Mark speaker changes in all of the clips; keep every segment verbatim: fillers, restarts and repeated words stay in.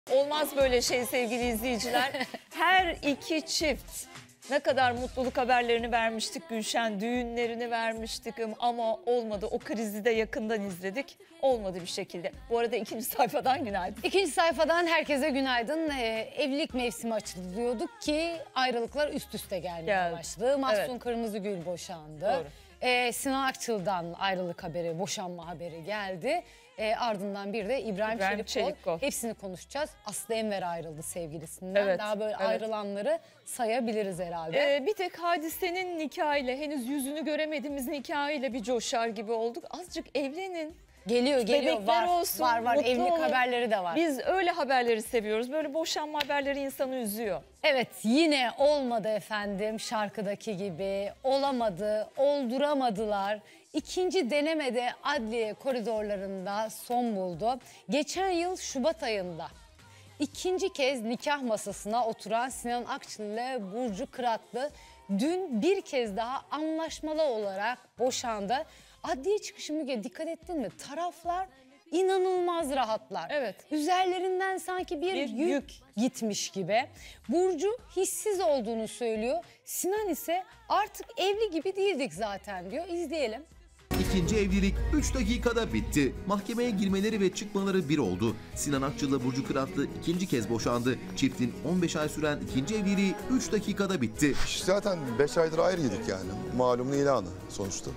Speaker 1: Olmaz böyle şey sevgili izleyiciler. Her iki çift ne kadar mutluluk haberlerini vermiştik Gülşen, düğünlerini vermiştik ama olmadı. O krizi de yakından izledik. Olmadı bir şekilde. Bu arada ikinci sayfadan günaydın.
Speaker 2: İkinci sayfadan herkese günaydın. Ee, evlilik mevsimi açıldı diyorduk ki ayrılıklar üst üste gelmeye Geldi. başladı. Mahsun evet. Kırmızıgül boşandı. Doğru. Ee, Sinan Akçıl'dan ayrılık haberi, boşanma haberi geldi. Ee, ardından bir de İbrahim, İbrahim Çelikkol. Çelikkol. Hepsini konuşacağız. Aslı Enver ayrıldı sevgilisinden. Evet, Daha böyle evet. ayrılanları sayabiliriz herhalde.
Speaker 1: Ee, bir tek Hadise'nin nikahıyla, henüz yüzünü göremediğimiz nikahıyla bir coşar gibi olduk. Azıcık evlenin.
Speaker 2: Geliyor geliyor
Speaker 1: Bebekler
Speaker 2: var,
Speaker 1: olsun,
Speaker 2: var var evlilik
Speaker 1: olun.
Speaker 2: haberleri de var.
Speaker 1: Biz öyle haberleri seviyoruz. Böyle boşanma haberleri insanı üzüyor.
Speaker 2: Evet, yine olmadı efendim şarkıdaki gibi. Olamadı, olduramadılar. İkinci denemede adliye koridorlarında son buldu. Geçen yıl Şubat ayında ikinci kez nikah masasına oturan Sinan Akçıl ile Burcu Kıratlı dün bir kez daha anlaşmalı olarak boşandı. Adliye çıkışı Müge, dikkat ettin mi? Taraflar inanılmaz rahatlar. Evet. Üzerlerinden sanki bir, bir yük, yük gitmiş gibi. Burcu hissiz olduğunu söylüyor. Sinan ise artık evli gibi değildik zaten diyor. İzleyelim.
Speaker 3: İkinci evlilik üç dakikada bitti. Mahkemeye girmeleri ve çıkmaları bir oldu. Sinan Akçıl'la Burcu Kıratlı ikinci kez boşandı. Çiftin on beş ay süren ikinci evliliği üç dakikada bitti.
Speaker 4: Zaten beş aydır ayrıydık yani. Malumun ilanı sonuçta.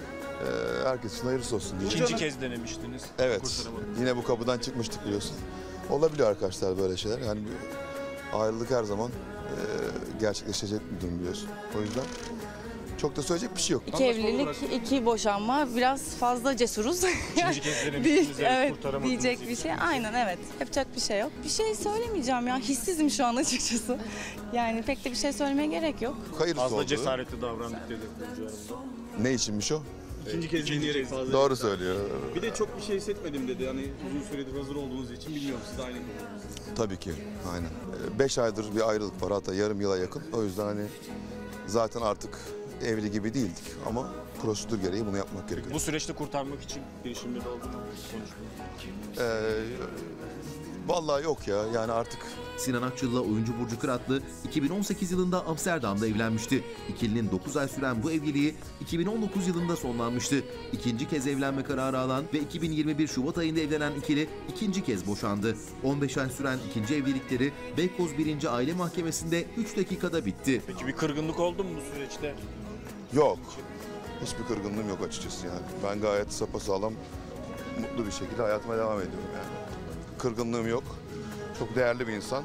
Speaker 4: Ee, herkes için hayırlısı olsun diye.
Speaker 5: İkinci kez denemiştiniz.
Speaker 4: Evet. Yine bu kapıdan çıkmıştık biliyorsun. Olabiliyor arkadaşlar böyle şeyler. Yani bir ayrılık her zaman e, gerçekleşecek bir durum biliyorsun. O yüzden çok da söyleyecek bir şey yok.
Speaker 6: İki evlilik, iki boşanma. Biraz fazla cesuruz.
Speaker 5: İkinci kez denemiştiniz.
Speaker 6: Evet, diyecek bir şey. Aynen evet. Yapacak bir şey yok. Bir şey söylemeyeceğim ya. Hissizim şu an açıkçası. Yani pek de bir şey söylemeye gerek yok.
Speaker 4: Hayırlısı
Speaker 5: fazla
Speaker 4: oldu.
Speaker 5: cesaretli davrandık dedi Burcu Hanım'da.
Speaker 4: Ne içinmiş o?
Speaker 5: İkinci kez deneyerek fazla.
Speaker 4: Doğru söylüyor.
Speaker 5: Bir de çok bir şey hissetmedim dedi. Hani uzun süredir hazır olduğunuz için bilmiyorum, siz de aynı mı?
Speaker 4: Tabii ki. Aynen. Beş aydır bir ayrılık var, hatta yarım yıla yakın. O yüzden hani zaten artık evli gibi değildik ama prosedür gereği bunu yapmak gerekiyor.
Speaker 5: Bu süreçte kurtarmak için girişimleri oldu mu? Konuşmalar.
Speaker 4: Ee, vallahi yok ya. Yani artık
Speaker 3: Sinan Akçıl'la oyuncu Burcu Kıratlı iki bin on sekiz yılında Amsterdam'da evlenmişti. İkilinin dokuz ay süren bu evliliği iki bin on dokuz yılında sonlanmıştı. İkinci kez evlenme kararı alan ve iki bin yirmi bir Şubat ayında evlenen ikili ikinci kez boşandı. on beş ay süren ikinci evlilikleri Beykoz birinci Aile Mahkemesi'nde üç dakikada bitti.
Speaker 5: Peki bir kırgınlık oldu mu bu süreçte?
Speaker 4: Yok. Hiçbir kırgınlığım yok açıkçası yani. Ben gayet sapasağlam, mutlu bir şekilde hayatıma devam ediyorum yani. Kırgınlığım yok. Çok değerli bir insan.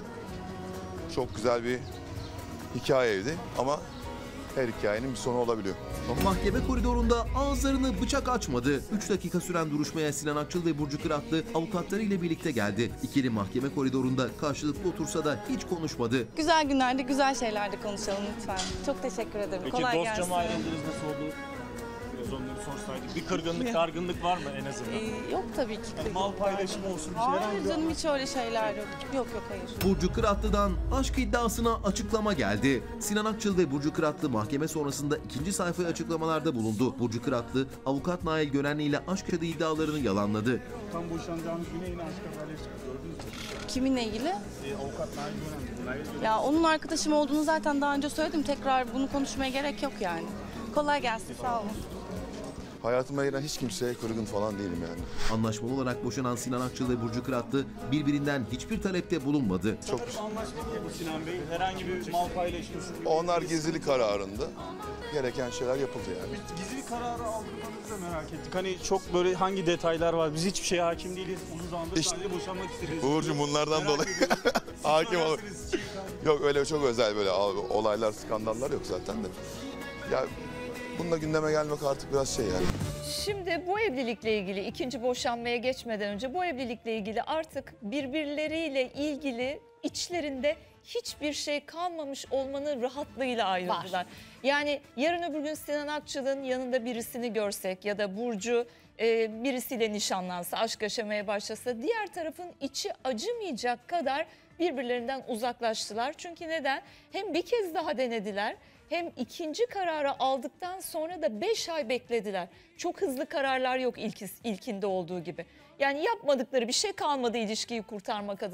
Speaker 4: Çok güzel bir hikayeydi ama her hikayenin bir sonu olabiliyor.
Speaker 3: Mahkeme koridorunda ağızlarını bıçak açmadı. üç dakika süren duruşmaya Sinan Akçıl ve Burcu Kıratlı avukatları ile birlikte geldi. İkili mahkeme koridorunda karşılıklı otursa da hiç konuşmadı.
Speaker 6: Güzel günlerde, güzel şeylerde konuşalım lütfen. Çok teşekkür ederim.
Speaker 5: Peki
Speaker 6: Kolay
Speaker 5: dostça
Speaker 6: gelsin.
Speaker 5: mı ayrıldınız, nasıl oldu? Biraz onları sorsaydık. Bir kırgınlık, dargınlık var mı en azından?
Speaker 6: Ee, yok tabii ki.
Speaker 5: Yani mal paylaşımı olsun, bir şeyler.
Speaker 6: Hayır canım, hiç öyle şeyler yok. Yok yok hayır.
Speaker 3: Burcu Kıratlı'dan aşk iddiasına açıklama geldi. Sinan Akçıl ve Burcu Kıratlı mahkeme sonrasında ikinci sayfaya açıklamalarda bulundu. Burcu Kıratlı, avukat Nail Görenli ile aşk yaşadığı iddialarını yalanladı.
Speaker 5: Tam boşanacağınız güne yine aşk haberleri çıktı, gördünüz mü?
Speaker 6: Kiminle ilgili?
Speaker 5: Ee, avukat Nail Görenli.
Speaker 6: Ya onun arkadaşım olduğunu zaten daha önce söyledim. Tekrar bunu konuşmaya gerek yok yani. Kolay gelsin, sağ olun.
Speaker 4: Hayatıma giren hiç kimseye kırgın falan değilim yani.
Speaker 3: Anlaşmalı olarak boşanan Sinan Akçıl ve Burcu Kıratlı birbirinden hiçbir talepte bulunmadı.
Speaker 4: Çok
Speaker 5: Anlaştık ya bu Sinan Bey. Herhangi bir mal paylaşması.
Speaker 4: Onlar gizlilik kararında gereken şeyler yapıldı yani.
Speaker 5: Gizli kararı aldığınızı da merak ettik. Hani çok böyle hangi detaylar var? Biz hiçbir şeye hakim değiliz. Uzun zamandır
Speaker 4: İşte,
Speaker 5: sadece boşanmak isteriz.
Speaker 4: Uğurcuğum bunlardan dolayı hakim olur. Yok öyle çok özel böyle olaylar, skandallar yok zaten de. Ya bununla gündeme gelmek artık biraz şey yani.
Speaker 1: Şimdi bu evlilikle ilgili, ikinci boşanmaya geçmeden önce bu evlilikle ilgili artık birbirleriyle ilgili içlerinde hiçbir şey kalmamış olmanın rahatlığıyla ayrıldılar. Var. Yani yarın öbür gün Sinan Akçıl'ın yanında birisini görsek ya da Burcu e, birisiyle nişanlansa, aşk yaşamaya başlasa, diğer tarafın içi acımayacak kadar birbirlerinden uzaklaştılar. Çünkü neden? Hem bir kez daha denediler, hem ikinci kararı aldıktan sonra da beş ay beklediler. Çok hızlı kararlar yok ilk, ilkinde olduğu gibi. Yani yapmadıkları bir şey kalmadı ilişkiyi kurtarmak adına.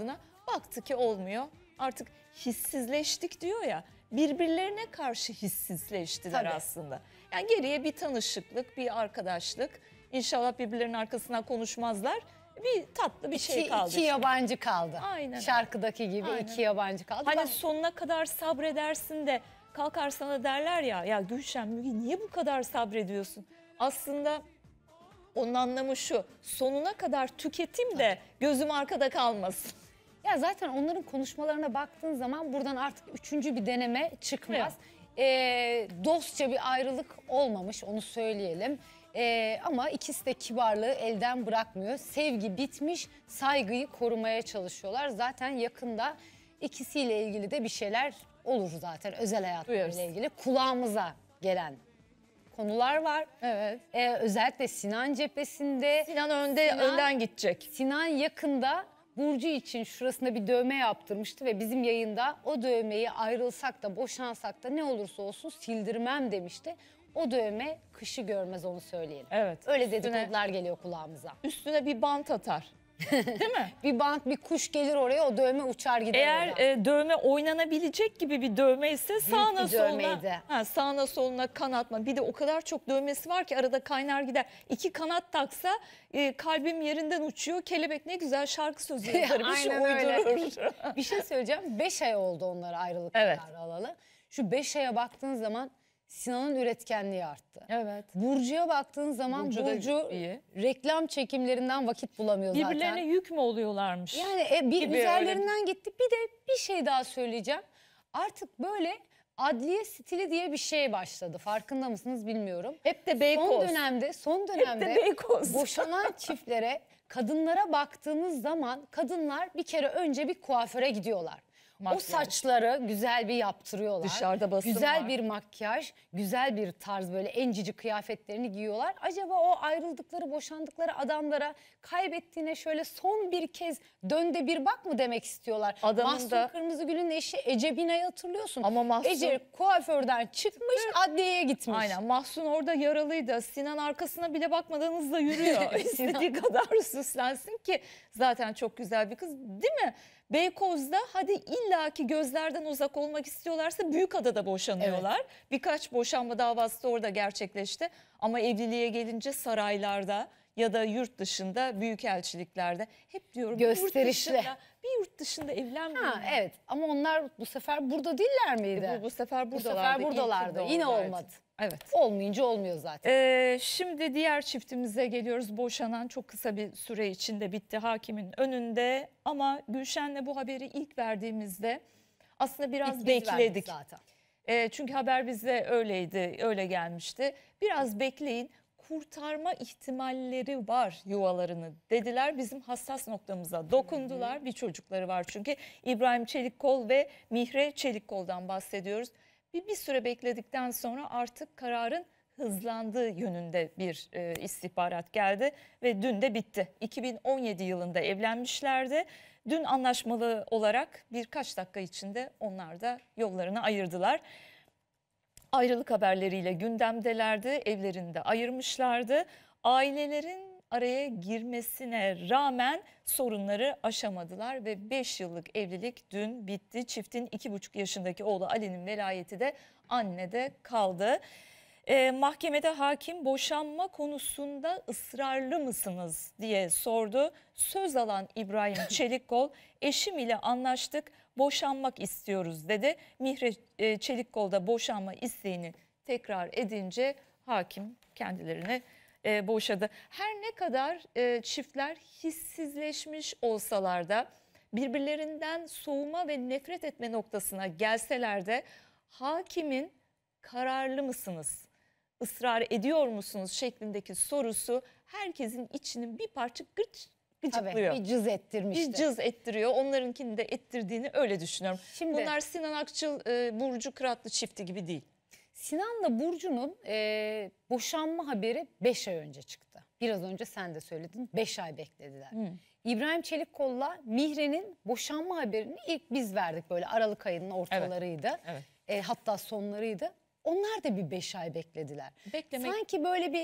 Speaker 1: Baktı ki olmuyor. Artık hissizleştik diyor ya. Birbirlerine karşı hissizleştiler
Speaker 2: Tabii.
Speaker 1: aslında. Yani geriye bir tanışıklık, bir arkadaşlık. İnşallah birbirlerinin arkasından konuşmazlar. Bir tatlı bir şey
Speaker 2: İki,
Speaker 1: kaldı.
Speaker 2: iki yabancı kaldı.
Speaker 1: Aynen.
Speaker 2: Şarkıdaki gibi
Speaker 1: Aynen.
Speaker 2: iki yabancı kaldı.
Speaker 1: Hani
Speaker 2: Ben-
Speaker 1: sonuna kadar sabredersin de kalkar sana derler ya, ya Gülşen Müge niye bu kadar sabrediyorsun? Aslında onun anlamı şu, sonuna kadar tüketim de gözüm arkada kalmasın.
Speaker 2: Ya zaten onların konuşmalarına baktığın zaman buradan artık üçüncü bir deneme çıkmaz. Ee, dostça bir ayrılık olmamış, onu söyleyelim. Ee, ama ikisi de kibarlığı elden bırakmıyor. Sevgi bitmiş, saygıyı korumaya çalışıyorlar. Zaten yakında ikisiyle ilgili de bir şeyler olur zaten, özel
Speaker 1: Duyarız.
Speaker 2: hayatlarıyla ilgili. Kulağımıza gelen konular var.
Speaker 1: Evet.
Speaker 2: Ee, özellikle Sinan cephesinde.
Speaker 1: Sinan önde,
Speaker 2: Sinan-
Speaker 1: önden gidecek.
Speaker 2: Sinan yakında Burcu için şurasında bir dövme yaptırmıştı ve bizim yayında o dövmeyi ayrılsak da boşansak da ne olursa olsun sildirmem demişti. O dövme kışı görmez, onu söyleyelim.
Speaker 1: Evet.
Speaker 2: Öyle
Speaker 1: Üstüne-
Speaker 2: dedikodular geliyor kulağımıza.
Speaker 1: Üstüne bir bant atar. Değil mi?
Speaker 2: Bir bant, bir kuş gelir oraya, o dövme uçar gider
Speaker 1: Eğer
Speaker 2: oradan.
Speaker 1: e, dövme oynanabilecek gibi bir dövme ise sağına
Speaker 2: bir
Speaker 1: soluna,
Speaker 2: dövmeydi.
Speaker 1: ha, sağına soluna kanatma. Bir de o kadar çok dövmesi var ki arada kaynar gider. İki kanat taksa e, kalbim yerinden uçuyor. Kelebek ne güzel şarkı sözü yazarı bir şey
Speaker 2: Aynen öyle.
Speaker 1: uydurur.
Speaker 2: Bir şey söyleyeceğim. Beş ay oldu onlara ayrılık
Speaker 1: Evet.
Speaker 2: kararı alalı. Şu beş aya baktığın zaman Sinan'ın üretkenliği arttı.
Speaker 1: Evet.
Speaker 2: Burcu'ya baktığın zaman
Speaker 1: Burcu da
Speaker 2: Burcu
Speaker 1: iyi.
Speaker 2: reklam çekimlerinden vakit bulamıyor zaten.
Speaker 1: Birbirlerine yük mü oluyorlarmış?
Speaker 2: Yani e, bir
Speaker 1: gibi
Speaker 2: üzerlerinden gitti. Bir de bir şey daha söyleyeceğim. Artık böyle adliye stili diye bir şey başladı. Farkında mısınız bilmiyorum.
Speaker 1: Hep de Beykoz.
Speaker 2: Son dönemde, son dönemde
Speaker 1: Beykoz.
Speaker 2: boşanan çiftlere, kadınlara baktığınız zaman kadınlar bir kere önce bir kuaföre gidiyorlar.
Speaker 1: Makyaj.
Speaker 2: O saçları güzel bir yaptırıyorlar.
Speaker 1: Dışarıda basın
Speaker 2: Güzel
Speaker 1: var.
Speaker 2: bir makyaj, güzel bir tarz, böyle en cici kıyafetlerini giyiyorlar. Acaba o ayrıldıkları, boşandıkları adamlara kaybettiğine şöyle son bir kez dön de bir bak mı demek istiyorlar.
Speaker 1: Adamın
Speaker 2: Mahsun
Speaker 1: da-
Speaker 2: Kırmızıgül'ün eşi Ece Bina'yı hatırlıyorsun.
Speaker 1: Ama Mahsun-
Speaker 2: Ece kuaförden çıkmış, adliyeye gitmiş.
Speaker 1: Aynen. Mahsun orada yaralıydı. Sinan arkasına bile bakmadan hızla yürüyor. İstediği kadar süslensin ki zaten çok güzel bir kız, değil mi? Beykoz'da hadi illaki gözlerden uzak olmak istiyorlarsa Büyükada'da boşanıyorlar. Birkaç boşanma davası da orada gerçekleşti. Ama evliliğe gelince saraylarda ya da yurt dışında, büyükelçiliklerde hep diyorum bir yurt
Speaker 2: Gösterişli.
Speaker 1: dışında, bir yurt dışında evlenmeyin.
Speaker 2: Ha, evet, ama onlar bu sefer burada değiller miydi?
Speaker 1: Bu, bu sefer
Speaker 2: Bu
Speaker 1: buradalardı.
Speaker 2: sefer buradalardı.
Speaker 1: İlki de
Speaker 2: Yine
Speaker 1: oradaydı.
Speaker 2: olmadı.
Speaker 1: Evet.
Speaker 2: Olmayınca olmuyor zaten.
Speaker 1: Ee, şimdi diğer çiftimize geliyoruz. Boşanan çok kısa bir süre içinde bitti hakimin önünde. Ama Gülşen'le bu haberi ilk verdiğimizde aslında biraz
Speaker 2: İlk biz verdik
Speaker 1: bekledik.
Speaker 2: zaten.
Speaker 1: Ee, çünkü haber bize öyleydi, öyle gelmişti. Biraz bekleyin, kurtarma ihtimalleri var yuvalarını dediler. Bizim hassas noktamıza dokundular. Bir çocukları var çünkü. İbrahim Çelikkol ve Mihre Çelikkol'dan bahsediyoruz. Bir, bir süre bekledikten sonra artık kararın hızlandığı yönünde bir e, istihbarat geldi ve dün de bitti. iki bin on yedi yılında evlenmişlerdi. Dün anlaşmalı olarak birkaç dakika içinde onlar da yollarını ayırdılar. Ayrılık haberleriyle gündemdelerdi, evlerini de ayırmışlardı. Ailelerin araya girmesine rağmen sorunları aşamadılar ve beş yıllık evlilik dün bitti. Çiftin iki buçuk yaşındaki oğlu Ali'nin velayeti de annede kaldı. Ee, mahkemede hakim boşanma konusunda ısrarlı mısınız diye sordu. Söz alan İbrahim Çelikkol, eşim ile anlaştık, boşanmak istiyoruz dedi. Mihre e, Çelikkol da boşanma isteğini tekrar edince hakim kendilerini e, boşadı. Her ne kadar e, çiftler hissizleşmiş olsalar da, birbirlerinden soğuma ve nefret etme noktasına gelseler de hakimin kararlı mısınız, ısrar ediyor musunuz şeklindeki sorusu herkesin içinin bir parça gıç, gıcıklıyor.
Speaker 2: Tabii, bir cız ettirmişti.
Speaker 1: Bir cız ettiriyor. Onlarınkini de ettirdiğini öyle düşünüyorum.
Speaker 2: Şimdi-
Speaker 1: Bunlar Sinan Akçıl, e, Burcu Kıratlı çifti gibi değil.
Speaker 2: Sinan'la Burcu'nun e, boşanma haberi beş ay önce çıktı. Biraz önce sen de söyledin, beş ay beklediler. İbrahim Çelikkol'la Mihre'nin boşanma haberini ilk biz verdik, böyle Aralık ayının ortalarıydı.
Speaker 1: Evet.
Speaker 2: E, hatta sonlarıydı. Onlar da bir beş ay beklediler.
Speaker 1: Beklemek-
Speaker 2: Sanki böyle bir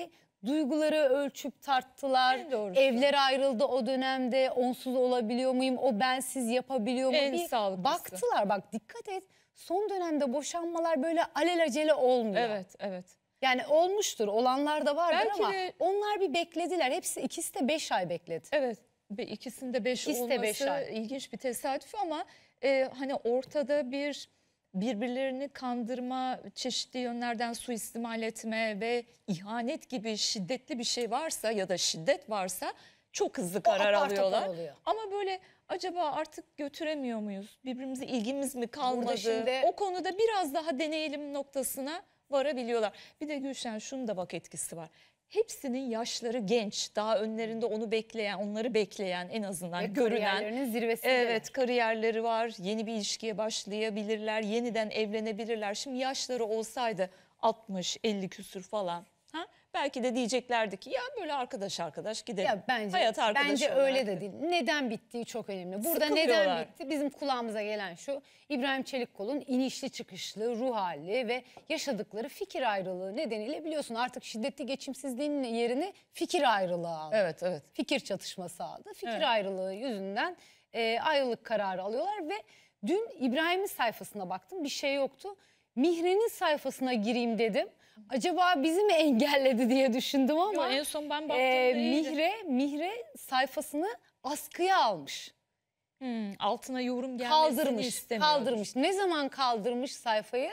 Speaker 2: Duyguları ölçüp tarttılar.
Speaker 1: En doğrusu.
Speaker 2: Evler ayrıldı o dönemde. Onsuz olabiliyor muyum? O bensiz yapabiliyor mu?
Speaker 1: En
Speaker 2: Bir
Speaker 1: sağlıklısı.
Speaker 2: baktılar. Bak dikkat et. Son dönemde boşanmalar böyle alelacele olmuyor.
Speaker 1: Evet, evet.
Speaker 2: Yani olmuştur. Olanlar da vardır
Speaker 1: Belki
Speaker 2: ama
Speaker 1: de-
Speaker 2: onlar bir beklediler. Hepsi ikisi de beş ay bekledi.
Speaker 1: Evet. Ve ikisinde beş
Speaker 2: İkisi de
Speaker 1: olması
Speaker 2: beş ay.
Speaker 1: ilginç bir tesadüf ama e, hani ortada bir birbirlerini kandırma, çeşitli yönlerden suistimal etme ve ihanet gibi şiddetli bir şey varsa ya da şiddet varsa çok hızlı karar
Speaker 2: apar topar
Speaker 1: alıyorlar.
Speaker 2: oluyor.
Speaker 1: Ama böyle acaba artık götüremiyor muyuz? Birbirimize ilgimiz mi kalmadı?
Speaker 2: şimdi-
Speaker 1: O konuda biraz daha deneyelim noktasına varabiliyorlar. Bir de Gülşen şunun da bak etkisi var. Hepsinin yaşları genç. Daha önlerinde onu bekleyen, onları bekleyen en azından
Speaker 2: Ve
Speaker 1: görünen.
Speaker 2: kariyerlerinin zirvesinde.
Speaker 1: Evet, kariyerleri var. Yeni bir ilişkiye başlayabilirler. Yeniden evlenebilirler. Şimdi yaşları olsaydı altmış elli küsür falan. Ha? Belki de diyeceklerdi ki ya böyle arkadaş arkadaş gidelim.
Speaker 2: Ya bence
Speaker 1: Hayat arkadaşı
Speaker 2: bence
Speaker 1: olarak
Speaker 2: öyle
Speaker 1: da.
Speaker 2: de değil. Neden bittiği çok önemli. Burada
Speaker 1: Sıkılıyorlar.
Speaker 2: neden bitti? Bizim kulağımıza gelen şu. İbrahim Çelikkol'un inişli çıkışlı ruh hali ve yaşadıkları fikir ayrılığı nedeniyle biliyorsun artık şiddetli geçimsizliğin yerini fikir ayrılığı aldı.
Speaker 1: Evet, evet.
Speaker 2: Fikir çatışması aldı. Fikir
Speaker 1: Evet.
Speaker 2: ayrılığı yüzünden e, ayrılık kararı alıyorlar ve dün İbrahim'in sayfasına baktım, bir şey yoktu. Mihre'nin sayfasına gireyim dedim. Acaba bizi mi engelledi diye düşündüm ama
Speaker 1: Yo, en son ben baktığımda
Speaker 2: e,
Speaker 1: iyiydi.
Speaker 2: Mihre Mihre sayfasını askıya almış.
Speaker 1: Hmm, altına yorum gelmesini
Speaker 2: Kaldırmış.
Speaker 1: istemiyor.
Speaker 2: Kaldırmış. Ne zaman kaldırmış sayfayı?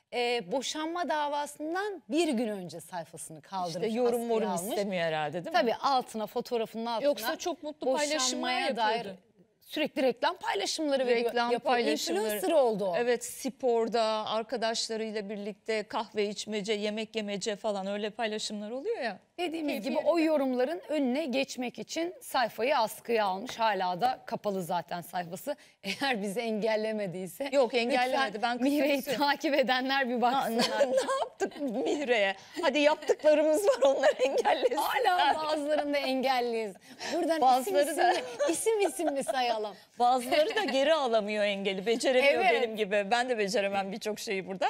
Speaker 2: E, boşanma davasından bir gün önce sayfasını kaldırmış.
Speaker 1: İşte yorum
Speaker 2: askıya
Speaker 1: morum
Speaker 2: almış.
Speaker 1: istemiyor herhalde değil mi?
Speaker 2: Tabii altına, fotoğrafının altına.
Speaker 1: Yoksa çok mutlu paylaşımlar
Speaker 2: boşanmaya
Speaker 1: yapıyordu.
Speaker 2: sürekli reklam paylaşımları veriyor.
Speaker 1: Reklam
Speaker 2: yapıyor.
Speaker 1: paylaşımları.
Speaker 2: Influencer oldu o.
Speaker 1: Evet, sporda arkadaşlarıyla birlikte kahve içmece, yemek yemece falan öyle paylaşımlar oluyor ya.
Speaker 2: Dediğimiz
Speaker 1: Keyfi
Speaker 2: gibi
Speaker 1: yerinde.
Speaker 2: o yorumların önüne geçmek için sayfayı askıya almış. Hala da kapalı zaten sayfası. Eğer bizi engellemediyse.
Speaker 1: Yok, engellemedi.
Speaker 2: lütfen
Speaker 1: Ben kısa
Speaker 2: Mihre'yi
Speaker 1: bir süre-
Speaker 2: takip edenler bir
Speaker 1: Ha,
Speaker 2: baksınlar.
Speaker 1: ne yaptık Mihre'ye? Hadi yaptıklarımız var, onları engellesin.
Speaker 2: Hala bazılarında engelliyiz. Buradan
Speaker 1: Bazıları
Speaker 2: isim,
Speaker 1: da-
Speaker 2: isim, mi, isim isim mi sayalım?
Speaker 1: Bazıları da geri alamıyor engeli. Beceremiyor
Speaker 2: Evet.
Speaker 1: benim gibi. Ben de beceremem birçok şeyi burada.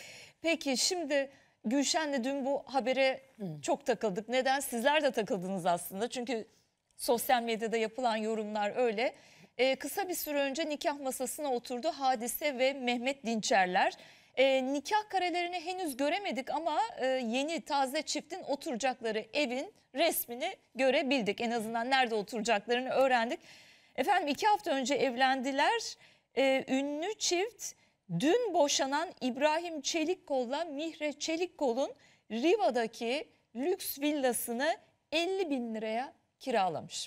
Speaker 1: Peki şimdi Gülşen'le dün bu habere çok takıldık. Neden? Sizler de takıldınız aslında. Çünkü sosyal medyada yapılan yorumlar öyle. Ee, kısa bir süre önce nikah masasına oturdu Hadise ve Mehmet Dinçerler. Ee, nikah karelerini henüz göremedik ama e, yeni taze çiftin oturacakları evin resmini görebildik. En azından nerede oturacaklarını öğrendik. Efendim iki hafta önce evlendiler. Ee, ünlü çift dün boşanan İbrahim Çelikkol'la Mihre Çelikkol'un Riva'daki lüks villasını elli bin liraya kiralamış.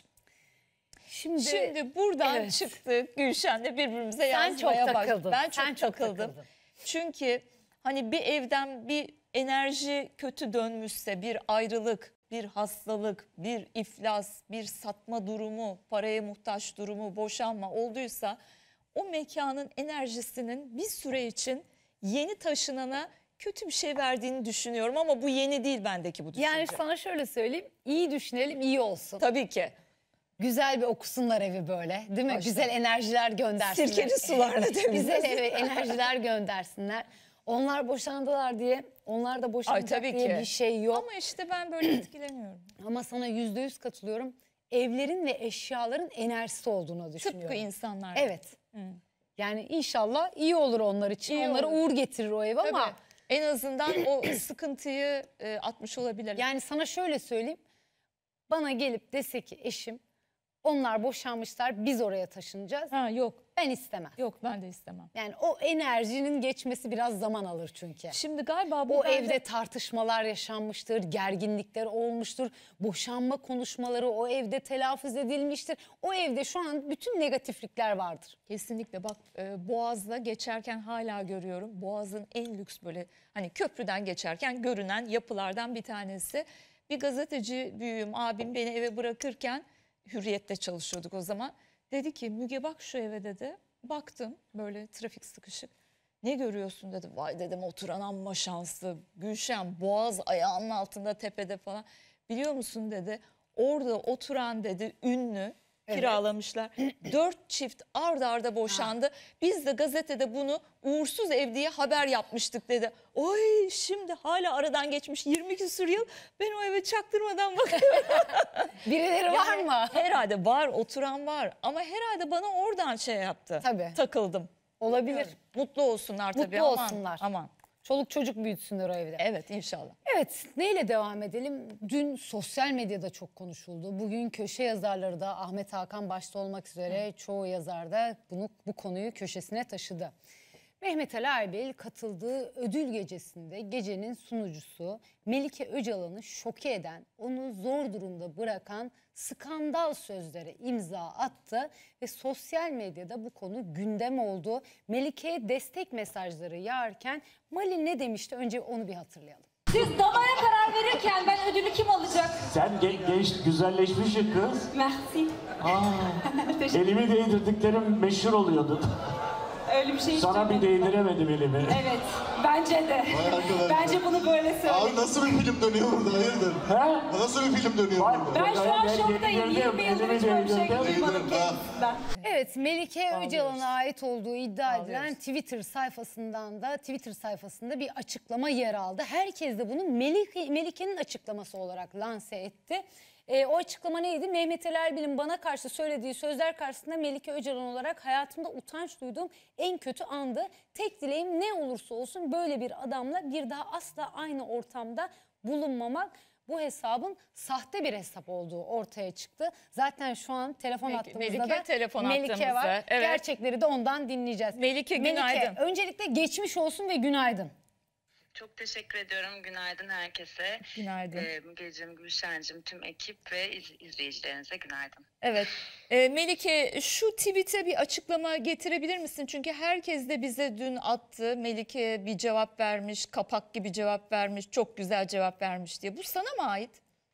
Speaker 2: Şimdi,
Speaker 1: Şimdi buradan
Speaker 2: evet.
Speaker 1: çıktık Gülşen'le birbirimize
Speaker 2: sen çok
Speaker 1: yazmaya başladık.
Speaker 2: takıldın.
Speaker 1: Ben çok
Speaker 2: Sen çok
Speaker 1: takıldım.
Speaker 2: takıldın.
Speaker 1: Çünkü hani bir evden bir enerji kötü dönmüşse, bir ayrılık, bir hastalık, bir iflas, bir satma durumu, paraya muhtaç durumu, boşanma olduysa o mekanın enerjisinin bir süre için yeni taşınana kötü bir şey verdiğini düşünüyorum ama bu yeni değil bendeki bu düşünce.
Speaker 2: Yani sana şöyle söyleyeyim. İyi düşünelim, iyi olsun.
Speaker 1: Tabii ki.
Speaker 2: Güzel bir okusunlar evi böyle, değil mi?
Speaker 1: Başta.
Speaker 2: Güzel enerjiler göndersinler.
Speaker 1: Sirkeli sularla temizlesin.
Speaker 2: Güzel eve enerjiler göndersinler. Onlar boşandılar diye, onlar da boşanacak
Speaker 1: tabii
Speaker 2: diye
Speaker 1: ki.
Speaker 2: bir şey yok.
Speaker 1: Ama işte ben böyle etkileniyorum.
Speaker 2: Ama sana yüzde yüz katılıyorum. Evlerin ve eşyaların enerjisi olduğunu düşünüyorum.
Speaker 1: Tıpkı insanlar.
Speaker 2: Evet. Yani inşallah iyi olur onlar için.
Speaker 1: İyi
Speaker 2: Onlara
Speaker 1: olur.
Speaker 2: uğur getirir o ev
Speaker 1: Tabii.
Speaker 2: ama
Speaker 1: En azından o sıkıntıyı e, atmış olabilirler.
Speaker 2: yani sana şöyle söyleyeyim. Bana gelip dese ki eşim onlar boşanmışlar biz oraya taşınacağız.
Speaker 1: Ha, yok
Speaker 2: Ben istemem.
Speaker 1: yok ben de istemem.
Speaker 2: Yani o enerjinin geçmesi biraz zaman alır çünkü.
Speaker 1: Şimdi galiba bu
Speaker 2: O
Speaker 1: bende-
Speaker 2: evde tartışmalar yaşanmıştır, gerginlikler olmuştur, boşanma konuşmaları o evde telaffuz edilmiştir. O evde şu an bütün negatiflikler vardır.
Speaker 1: kesinlikle bak e, Boğaz'da geçerken hala görüyorum. Boğaz'ın en lüks böyle hani köprüden geçerken görünen yapılardan bir tanesi. Bir gazeteci büyüğüm abim beni eve bırakırken Hürriyet'te çalışıyorduk o zaman. Dedi ki Müge bak şu eve dedi. Baktım böyle trafik sıkışık. Ne görüyorsun dedi. Vay dedim oturan amma şanslı. Gülşen Boğaz ayağının altında tepede falan. Biliyor musun dedi. Orada oturan dedi ünlü kiralamışlar. Dört çift ard arda boşandı. Biz de gazetede bunu uğursuz ev diye haber yapmıştık dedi. Oy şimdi hala aradan geçmiş yirmi küsur yıl ben o eve çaktırmadan bakıyorum.
Speaker 2: Birileri var mı?
Speaker 1: Herhalde var, oturan var ama herhalde bana oradan şey yaptı.
Speaker 2: Tabii.
Speaker 1: Takıldım.
Speaker 2: Olabilir.
Speaker 1: Mutlu olsunlar tabii.
Speaker 2: Mutlu
Speaker 1: aman,
Speaker 2: olsunlar.
Speaker 1: Aman.
Speaker 2: Çoluk çocuk büyütsünler o evde.
Speaker 1: Evet inşallah.
Speaker 2: Evet, neyle devam edelim? Dün sosyal medyada çok konuşuldu. Bugün köşe yazarları da Ahmet Hakan başta olmak üzere çoğu yazar da bunu, bu konuyu köşesine taşıdı. Mehmet Ali Erbil katıldığı ödül gecesinde gecenin sunucusu Melike Öcalan'ı şoke eden, onu zor durumda bırakan skandal sözlere imza attı ve sosyal medyada bu konu gündem oldu. Melike'ye destek mesajları yağarken Mali ne demişti? Önce onu bir hatırlayalım.
Speaker 7: Siz damaya karar verirken ben ödülü kim alacak?
Speaker 8: Sen ge- genç, güzelleşmişsin kız.
Speaker 7: Merci.
Speaker 8: Aa, elimi değdirdiklerim meşhur oluyordu.
Speaker 7: Öyle bir şey
Speaker 8: Sana bir
Speaker 7: istemedim.
Speaker 8: değdiremedim elimi.
Speaker 7: Evet, bence de. Bence bunu böyle söyle.
Speaker 9: Abi nasıl bir film dönüyor burada, hayırdır?
Speaker 8: He?
Speaker 9: Nasıl bir film dönüyor
Speaker 8: Bak,
Speaker 9: burada?
Speaker 7: Ben şu an
Speaker 8: ben
Speaker 7: şoktayım.
Speaker 8: değdirdim,
Speaker 7: yirmi yıldır
Speaker 8: elimi
Speaker 7: hiç böyle bir şey
Speaker 8: değdirdim.
Speaker 7: duymadım
Speaker 9: Değdirdim, ha.
Speaker 7: kendisinden.
Speaker 2: Evet, Melike Öcalan'a ait olduğu iddia edilen
Speaker 1: Ağlıyoruz.
Speaker 2: Twitter sayfasından da Twitter sayfasında bir açıklama yer aldı. Herkes de bunu Melike, Melike'nin açıklaması olarak lanse etti. E, o açıklama neydi? Mehmet Ali Erbil'in bana karşı söylediği sözler karşısında Melike Öcalan olarak hayatımda utanç duyduğum en kötü andı. Tek dileğim ne olursa olsun böyle bir adamla bir daha asla aynı ortamda bulunmamak. Bu hesabın sahte bir hesap olduğu ortaya çıktı. Zaten şu an telefon
Speaker 1: Melike-
Speaker 2: hattımızda
Speaker 1: Melike
Speaker 2: da
Speaker 1: telefon
Speaker 2: Melike
Speaker 1: hattımızda,
Speaker 2: var.
Speaker 1: evet.
Speaker 2: Gerçekleri de ondan dinleyeceğiz.
Speaker 1: Melike, günaydın.
Speaker 2: Öncelikle geçmiş olsun ve günaydın.
Speaker 10: Çok teşekkür ediyorum. Günaydın herkese.
Speaker 1: Günaydın.
Speaker 10: Ee, Mügeciğim, Gülşen'cim, tüm ekip ve iz- izleyicilerinize günaydın.
Speaker 1: Evet. Ee, Melike şu tweet'e bir açıklama getirebilir misin? Çünkü herkes de bize dün attı. Melike bir cevap vermiş, kapak gibi cevap vermiş, çok güzel cevap vermiş diye. Bu sana mı ait?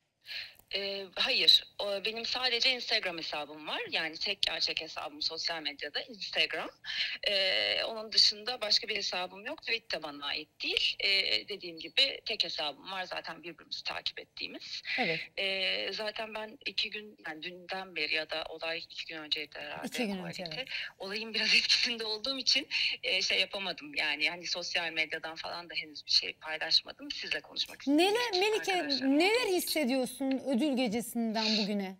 Speaker 10: Ee, hayır, o, benim sadece Instagram hesabım var. Yani tek gerçek hesabım sosyal medyada Instagram. Ee, onun dışında başka bir hesabım yok. Twitter de bana ait değil. Ee, dediğim gibi tek hesabım var zaten birbirimizi takip ettiğimiz.
Speaker 1: Evet.
Speaker 10: Ee, zaten ben iki gün, yani dünden beri ya da olay iki gün önceydi herhalde.
Speaker 2: İki gün
Speaker 10: o
Speaker 2: önce,
Speaker 10: vakti.
Speaker 2: evet.
Speaker 10: Olayın biraz etkisinde olduğum için e, şey yapamadım. Yani hani sosyal medyadan falan da henüz bir şey paylaşmadım. Sizle konuşmak istedim.
Speaker 2: Neler Melike, neler hissediyorsun ödül gecesinden bugüne?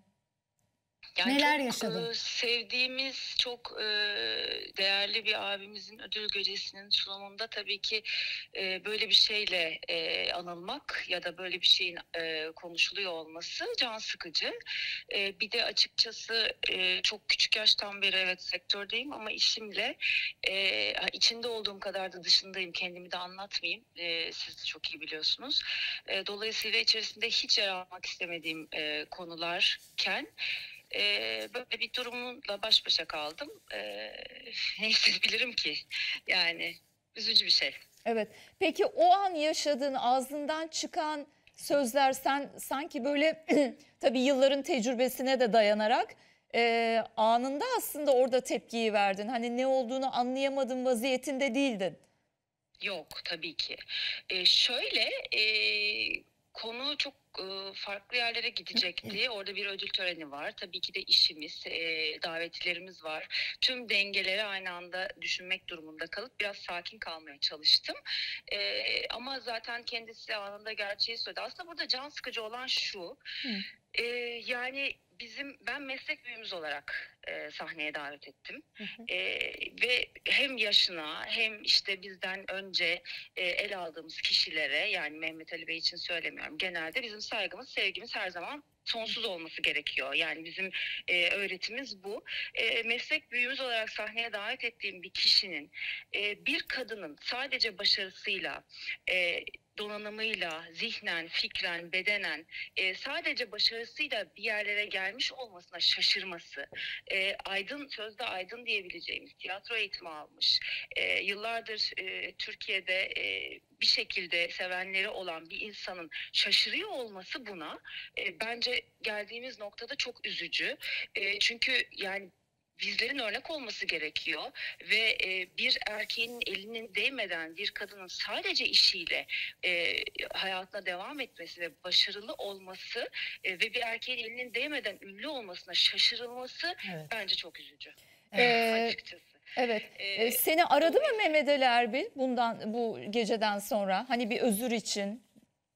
Speaker 10: Yani
Speaker 2: neler
Speaker 10: çok,
Speaker 2: yaşadın?
Speaker 10: e, sevdiğimiz çok e, değerli bir abimizin ödül gecesinin sunumunda tabii ki e, böyle bir şeyle e, anılmak ya da böyle bir şeyin e, konuşuluyor olması can sıkıcı. E, bir de açıkçası e, çok küçük yaştan beri evet sektördeyim ama işimle e, içinde olduğum kadar da dışındayım. Kendimi de anlatmayayım. E, siz de çok iyi biliyorsunuz. E, dolayısıyla içerisinde hiç yer almak istemediğim e, konularken Ee, böyle bir durumla baş başa kaldım. Ee, ne hissedebilirim ki? Yani üzücü bir şey.
Speaker 1: Evet. Peki o an yaşadığın, ağzından çıkan sözler sen sanki böyle tabii yılların tecrübesine de dayanarak e, anında aslında orada tepkiyi verdin. Hani ne olduğunu anlayamadın vaziyetinde değildin.
Speaker 10: Yok tabii ki. Ee, şöyle e, konu çok e, farklı yerlere gidecekti. Orada bir ödül töreni var. Tabii ki de işimiz, e, davetlilerimiz var. Tüm dengeleri aynı anda düşünmek durumunda kalıp biraz sakin kalmaya çalıştım. E, ama zaten kendisi anında gerçeği söyledi. Aslında burada can sıkıcı olan şu. E, yani bizim ben meslek büyüğümüz olarak e, sahneye davet ettim.
Speaker 2: Hı hı.
Speaker 10: E, ve hem yaşına hem işte bizden önce e, el aldığımız kişilere, yani Mehmet Ali Bey için söylemiyorum, genelde bizim saygımız, sevgimiz her zaman sonsuz olması gerekiyor. Yani bizim e, öğretimiz bu. E, meslek büyüğümüz olarak sahneye davet ettiğim bir kişinin, e, bir kadının sadece başarısıyla, e, donanımıyla, zihnen, fikren, bedenen e, sadece başarısıyla bir yerlere gelmiş olmasına şaşırması, e, aydın, sözde aydın diyebileceğimiz, tiyatro eğitimi almış, e, yıllardır e, Türkiye'de e, bir şekilde sevenleri olan bir insanın şaşırıyor olması buna e, bence geldiğimiz noktada çok üzücü. E, çünkü yani bizlerin örnek olması gerekiyor ve e, bir erkeğin elinin değmeden bir kadının sadece işiyle e, hayatına devam etmesi ve başarılı olması e, ve bir erkeğin elinin değmeden ünlü olmasına şaşırılması
Speaker 2: Evet.
Speaker 10: bence çok üzücü.
Speaker 1: Ee,
Speaker 10: Açıkçası.
Speaker 1: Evet.
Speaker 10: Ee,
Speaker 1: Ee, seni aradı mı Mehmet Ali Erbil bundan bu geceden sonra? Hani bir özür için.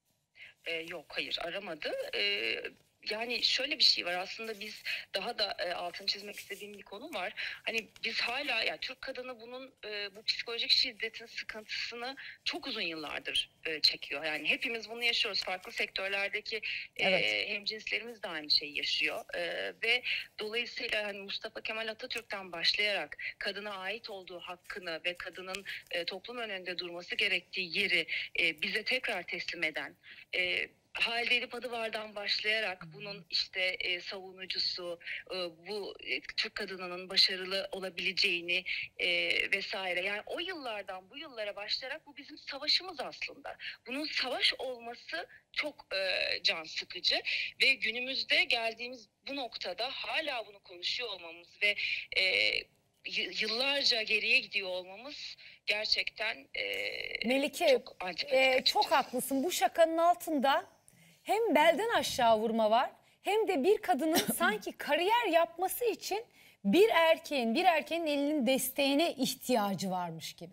Speaker 10: E, yok hayır aramadı. E, yani şöyle bir şey var aslında biz daha da e, altını çizmek istediğim bir konu var. Hani biz hala yani Türk kadını bunun e, bu psikolojik şiddetin sıkıntısını çok uzun yıllardır e, çekiyor. Yani hepimiz bunu yaşıyoruz. Farklı sektörlerdeki e,
Speaker 1: Evet.
Speaker 10: hemcinslerimiz de aynı şeyi yaşıyor. E, ve dolayısıyla hani Mustafa Kemal Atatürk'ten başlayarak kadına ait olduğu hakkını ve kadının e, toplum önünde durması gerektiği yeri e, bize tekrar teslim eden e, Halide Edip Adıvar'dan başlayarak bunun işte e, savunucusu, e, bu e, Türk kadınının başarılı olabileceğini e, vesaire. Yani o yıllardan bu yıllara başlayarak bu bizim savaşımız aslında. Bunun savaş olması çok e, can sıkıcı ve günümüzde geldiğimiz bu noktada hala bunu konuşuyor olmamız ve e, y- yıllarca geriye gidiyor olmamız gerçekten e,
Speaker 2: Melike
Speaker 10: çok antipatik
Speaker 2: e,
Speaker 10: açıkçası.
Speaker 2: çok haklısın. Bu şakanın altında hem belden aşağı vurma var hem de bir kadının sanki kariyer yapması için bir erkeğin bir erkeğin elinin desteğine ihtiyacı varmış gibi.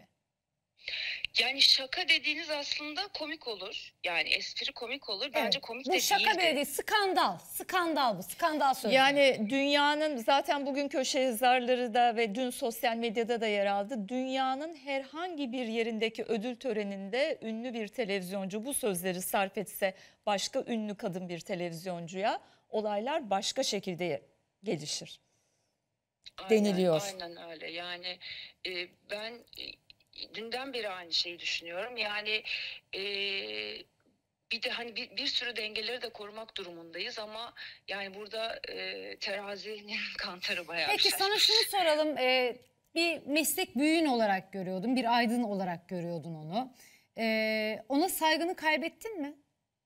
Speaker 10: Yani şaka dediğiniz aslında komik olur. Yani espri komik olur. Bence
Speaker 2: Evet.
Speaker 10: komik
Speaker 2: Bu
Speaker 10: de
Speaker 2: şaka
Speaker 10: değildi.
Speaker 2: bile değil, skandal. Skandal bu. Skandal sözü.
Speaker 1: Yani dünyanın zaten bugün köşe yazarları da ve dün sosyal medyada da yer aldı. Dünyanın herhangi bir yerindeki ödül töreninde ünlü bir televizyoncu bu sözleri sarf etse başka ünlü kadın bir televizyoncuya olaylar başka şekilde gelişir.
Speaker 10: Aynen,
Speaker 1: deniliyor.
Speaker 10: Aynen öyle. Yani e, ben e, dünden beri aynı şeyi düşünüyorum. Yani e, bir de hani bir, bir sürü dengeleri de korumak durumundayız ama yani burada e, terazinin kantarı bayağı
Speaker 2: Peki
Speaker 10: şaşmış.
Speaker 2: sana şunu soralım. Ee, bir meslek büyüğün olarak görüyordun. Bir aydın olarak görüyordun onu. Ee, ona saygını kaybettin mi?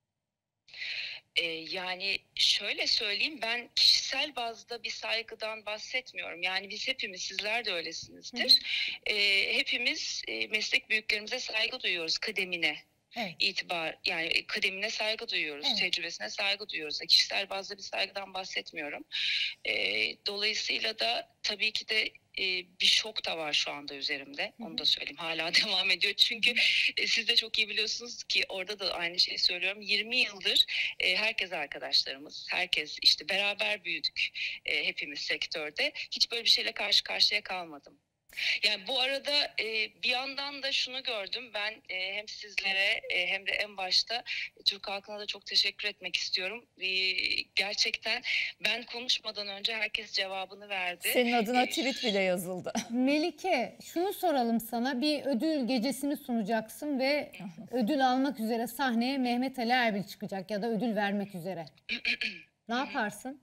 Speaker 10: Ee, yani şöyle söyleyeyim ben kişisel bazda bir saygıdan bahsetmiyorum. Yani biz hepimiz sizler de öylesinizdir. Ee, hepimiz e, meslek büyüklerimize saygı duyuyoruz kıdemine.
Speaker 2: Evet.
Speaker 10: itibar yani kıdemine saygı duyuyoruz,
Speaker 2: Evet.
Speaker 10: tecrübesine saygı duyuyoruz. Kişisel bazda bir saygıdan bahsetmiyorum. Ee, dolayısıyla da tabii ki de e, bir şok da var şu anda üzerimde. Onu da söyleyeyim. Hala devam ediyor. Çünkü e, siz de çok iyi biliyorsunuz ki orada da aynı şeyi söylüyorum. yirmi yıldır e, herkes arkadaşlarımız, herkes işte beraber büyüdük e, hepimiz sektörde. Hiç böyle bir şeyle karşı karşıya kalmadım. Yani bu arada e, bir yandan da şunu gördüm ben e, hem sizlere e, hem de en başta Türk halkına da çok teşekkür etmek istiyorum. E, gerçekten ben konuşmadan önce herkes cevabını verdi.
Speaker 1: Senin adına
Speaker 10: E,
Speaker 1: tweet bile yazıldı.
Speaker 2: Melike şunu soralım sana. Bir ödül gecesini sunacaksın ve ödül almak üzere sahneye Mehmet Ali Erbil çıkacak ya da ödül vermek üzere. Ne yaparsın?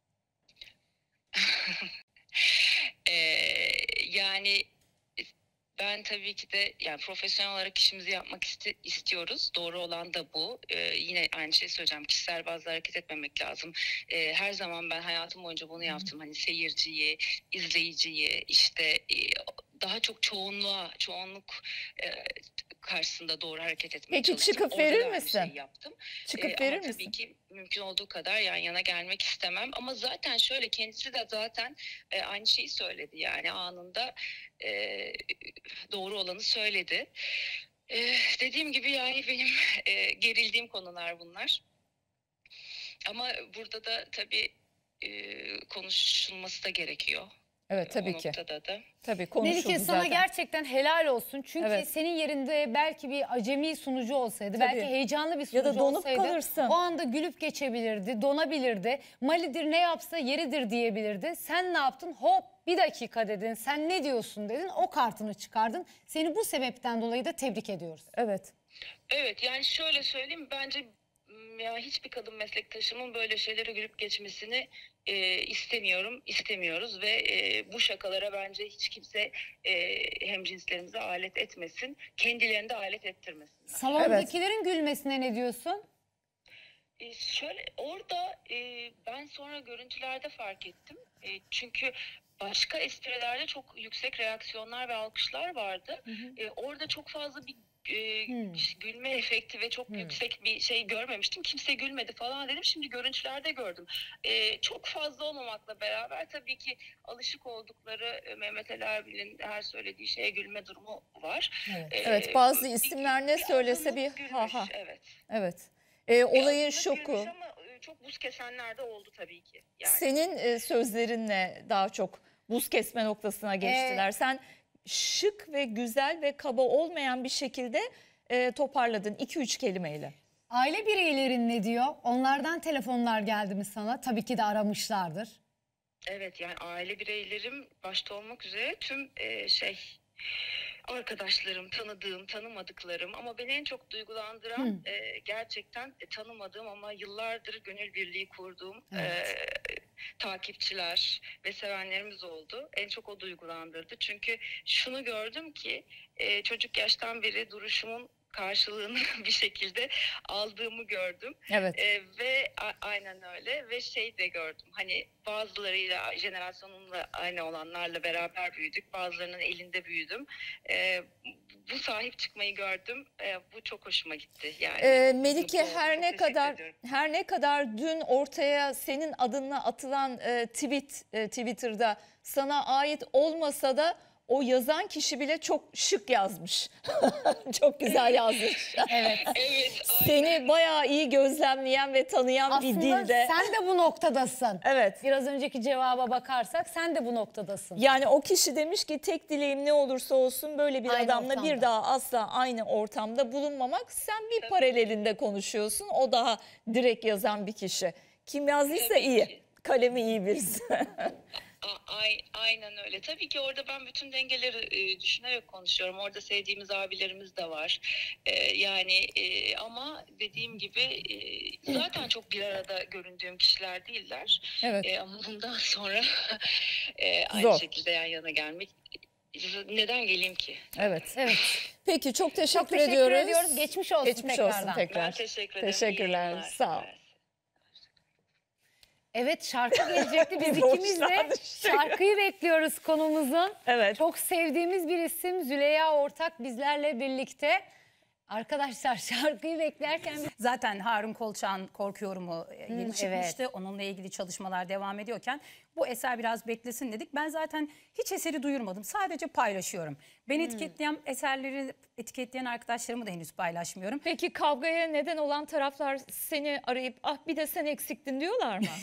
Speaker 10: Ee, yani ben tabii ki de yani profesyonel olarak işimizi yapmak iste, istiyoruz. Doğru olan da bu. Ee, yine aynı şeyi söyleyeceğim. Kişisel bazda hareket etmemek lazım. Ee, her zaman ben hayatım boyunca bunu yaptım. Hani seyirciyi, izleyiciyi, işte e, daha çok çoğunluğa, çoğunluk e, karşısında doğru hareket etmeye
Speaker 1: Peki
Speaker 10: çalıştım.
Speaker 1: çıkıp
Speaker 10: Orada
Speaker 1: verir
Speaker 10: da aynı
Speaker 1: misin?
Speaker 10: şeyi yaptım.
Speaker 1: Çıkıp
Speaker 10: Ee,
Speaker 1: verir
Speaker 10: ama tabii
Speaker 1: misin?
Speaker 10: ki mümkün olduğu kadar yan yana gelmek istemem. Ama zaten şöyle kendisi de zaten e, aynı şeyi söyledi. Yani anında e, doğru olanı söyledi. E, dediğim gibi yani benim e, gerildiğim konular bunlar. Ama burada da tabii e, konuşulması da gerekiyor.
Speaker 1: Evet tabii
Speaker 10: o
Speaker 1: ki.
Speaker 10: noktada da.
Speaker 1: Tabii konuşuldu
Speaker 2: Melike sana
Speaker 1: zaten.
Speaker 2: gerçekten helal olsun. Çünkü
Speaker 1: Evet.
Speaker 2: senin yerinde belki bir acemi sunucu olsaydı,
Speaker 1: Tabii.
Speaker 2: belki heyecanlı bir sunucu
Speaker 1: Ya da donup
Speaker 2: olsaydı
Speaker 1: kalırsın.
Speaker 2: o anda gülüp geçebilirdi, donabilirdi. Malidir ne yapsa yeridir diyebilirdi. Sen ne yaptın? Hop bir dakika dedin. Sen ne diyorsun dedin. O kartını çıkardın. Seni bu sebepten dolayı da tebrik ediyoruz.
Speaker 1: Evet.
Speaker 10: Evet yani şöyle söyleyeyim bence ya hiçbir kadın meslektaşımın böyle şeylere gülüp geçmesini e, istemiyorum, istemiyoruz ve e, bu şakalara bence hiç kimse e, hemcinslerimize alet etmesin, kendilerini de alet ettirmesin.
Speaker 2: Salondakilerin gülmesine ne diyorsun?
Speaker 10: E, şöyle orada e, ben sonra görüntülerde fark ettim. E, çünkü başka esprilerde çok yüksek reaksiyonlar ve alkışlar vardı.
Speaker 1: Hı hı.
Speaker 10: E, orada çok fazla bir e,
Speaker 2: Hmm.
Speaker 10: gülme efekti ve çok
Speaker 2: Hmm.
Speaker 10: yüksek bir şey görmemiştim. Kimse gülmedi falan dedim. Şimdi görüntülerde gördüm. E, çok fazla olmamakla beraber tabii ki alışık oldukları e, Mehmet Ali Erbil'in her söylediği şeye gülme durumu var.
Speaker 2: Evet.
Speaker 10: E,
Speaker 1: Evet, bazı
Speaker 10: bir-
Speaker 1: isimler ne
Speaker 10: bir
Speaker 1: söylese
Speaker 10: azınlık
Speaker 1: bir
Speaker 10: gülmüş,
Speaker 1: ha ha.
Speaker 10: Evet.
Speaker 1: Evet. Ee, olayın
Speaker 10: Azınlık
Speaker 1: şoku.
Speaker 10: gülmüş ama e, çok buz kesenler de oldu tabii ki. Yani.
Speaker 1: Senin e, sözlerinle daha çok buz kesme noktasına geçtiler.
Speaker 2: Ee,
Speaker 1: Sen şık ve güzel ve kaba olmayan bir şekilde e, toparladın iki üç kelimeyle.
Speaker 2: Aile bireylerin ne diyor? Onlardan telefonlar geldi mi sana? Tabii ki de aramışlardır.
Speaker 10: Evet, yani aile bireylerim başta olmak üzere tüm e, şey arkadaşlarım, tanıdığım, tanımadıklarım ama beni en çok duygulandıran e, gerçekten e, tanımadığım ama yıllardır gönül birliği kurduğum
Speaker 2: Evet.
Speaker 10: e, takipçiler ve sevenlerimiz oldu. En çok o duygulandırdı. Çünkü şunu gördüm ki e, çocuk yaştan beri duruşumun karşılığını bir şekilde aldığımı gördüm.
Speaker 1: Evet.
Speaker 10: Ee, ve a- aynen öyle ve şey de gördüm, hani bazılarıyla jenerasyonumla aynı olanlarla beraber büyüdük, bazılarının elinde büyüdüm. Ee, bu sahip çıkmayı gördüm. Ee, bu çok hoşuma gitti yani.
Speaker 1: Ee,
Speaker 10: Mutlu
Speaker 1: Melike,
Speaker 10: oldum.
Speaker 1: her
Speaker 10: Çok
Speaker 1: ne
Speaker 10: teşekkür
Speaker 1: kadar
Speaker 10: ediyorum.
Speaker 1: her ne kadar dün ortaya senin adına atılan e, tweet e, Twitter'da sana ait olmasa da o yazan kişi bile çok şık yazmış. Çok güzel yazmış.
Speaker 2: Evet.
Speaker 10: Evet,
Speaker 1: Seni bayağı iyi gözlemleyen ve tanıyan bir
Speaker 2: Aslında
Speaker 1: dilde.
Speaker 2: sen de bu noktadasın.
Speaker 1: Evet.
Speaker 2: Biraz önceki cevaba bakarsak sen de bu noktadasın.
Speaker 1: Yani o kişi demiş ki tek dileğim ne olursa olsun böyle bir
Speaker 2: Aynı
Speaker 1: adamla
Speaker 2: ortamda.
Speaker 1: bir daha asla aynı ortamda bulunmamak. Sen bir paralelinde konuşuyorsun. O daha direkt yazan bir kişi. Kim yazdıysa
Speaker 10: Tabii
Speaker 1: iyi.
Speaker 10: ki.
Speaker 1: Kalemi iyi birisi.
Speaker 10: A- ay- aynen öyle. Tabii ki orada ben bütün dengeleri e, düşünerek konuşuyorum. Orada sevdiğimiz abilerimiz de var. E, yani e, ama dediğim gibi e, zaten çok bir arada göründüğüm kişiler değiller.
Speaker 1: Evet.
Speaker 10: E, ama bundan sonra e, aynı
Speaker 1: Zor.
Speaker 10: şekilde yan yana gelmek neden geleyim ki?
Speaker 2: Evet. Evet.
Speaker 1: Peki çok teşekkür,
Speaker 2: Çok teşekkür
Speaker 1: ediyoruz.
Speaker 2: ediyoruz. Geçmiş olsun
Speaker 1: Geçmiş olsun
Speaker 2: tekrardan.
Speaker 1: tekrar.
Speaker 10: Ben teşekkür ederim. İyi
Speaker 1: Teşekkürler.
Speaker 10: yayınlar.
Speaker 1: Sağ ol.
Speaker 10: Evet.
Speaker 2: Evet, şarkı gelecekti. Biz
Speaker 1: Bir
Speaker 2: ikimiz de
Speaker 1: boşluğa düştük.
Speaker 2: şarkıyı bekliyoruz konumuzun.
Speaker 1: Evet.
Speaker 2: Çok sevdiğimiz bir isim Züleyha Ortak bizlerle birlikte. Arkadaşlar şarkıyı beklerken
Speaker 11: Zaten Harun Kolçak'ın Korkuyorum'u e, yeni
Speaker 2: Hmm,
Speaker 11: çıkmıştı. Onunla ilgili çalışmalar devam ediyorken bu eser biraz beklesin dedik. Ben zaten hiç eseri duyurmadım. Sadece paylaşıyorum. Ben
Speaker 2: Hmm.
Speaker 11: etiketleyen eserleri etiketleyen arkadaşlarımı da henüz paylaşmıyorum.
Speaker 1: Peki kavgaya neden olan taraflar seni arayıp ah bir de sen eksiktin diyorlar mı?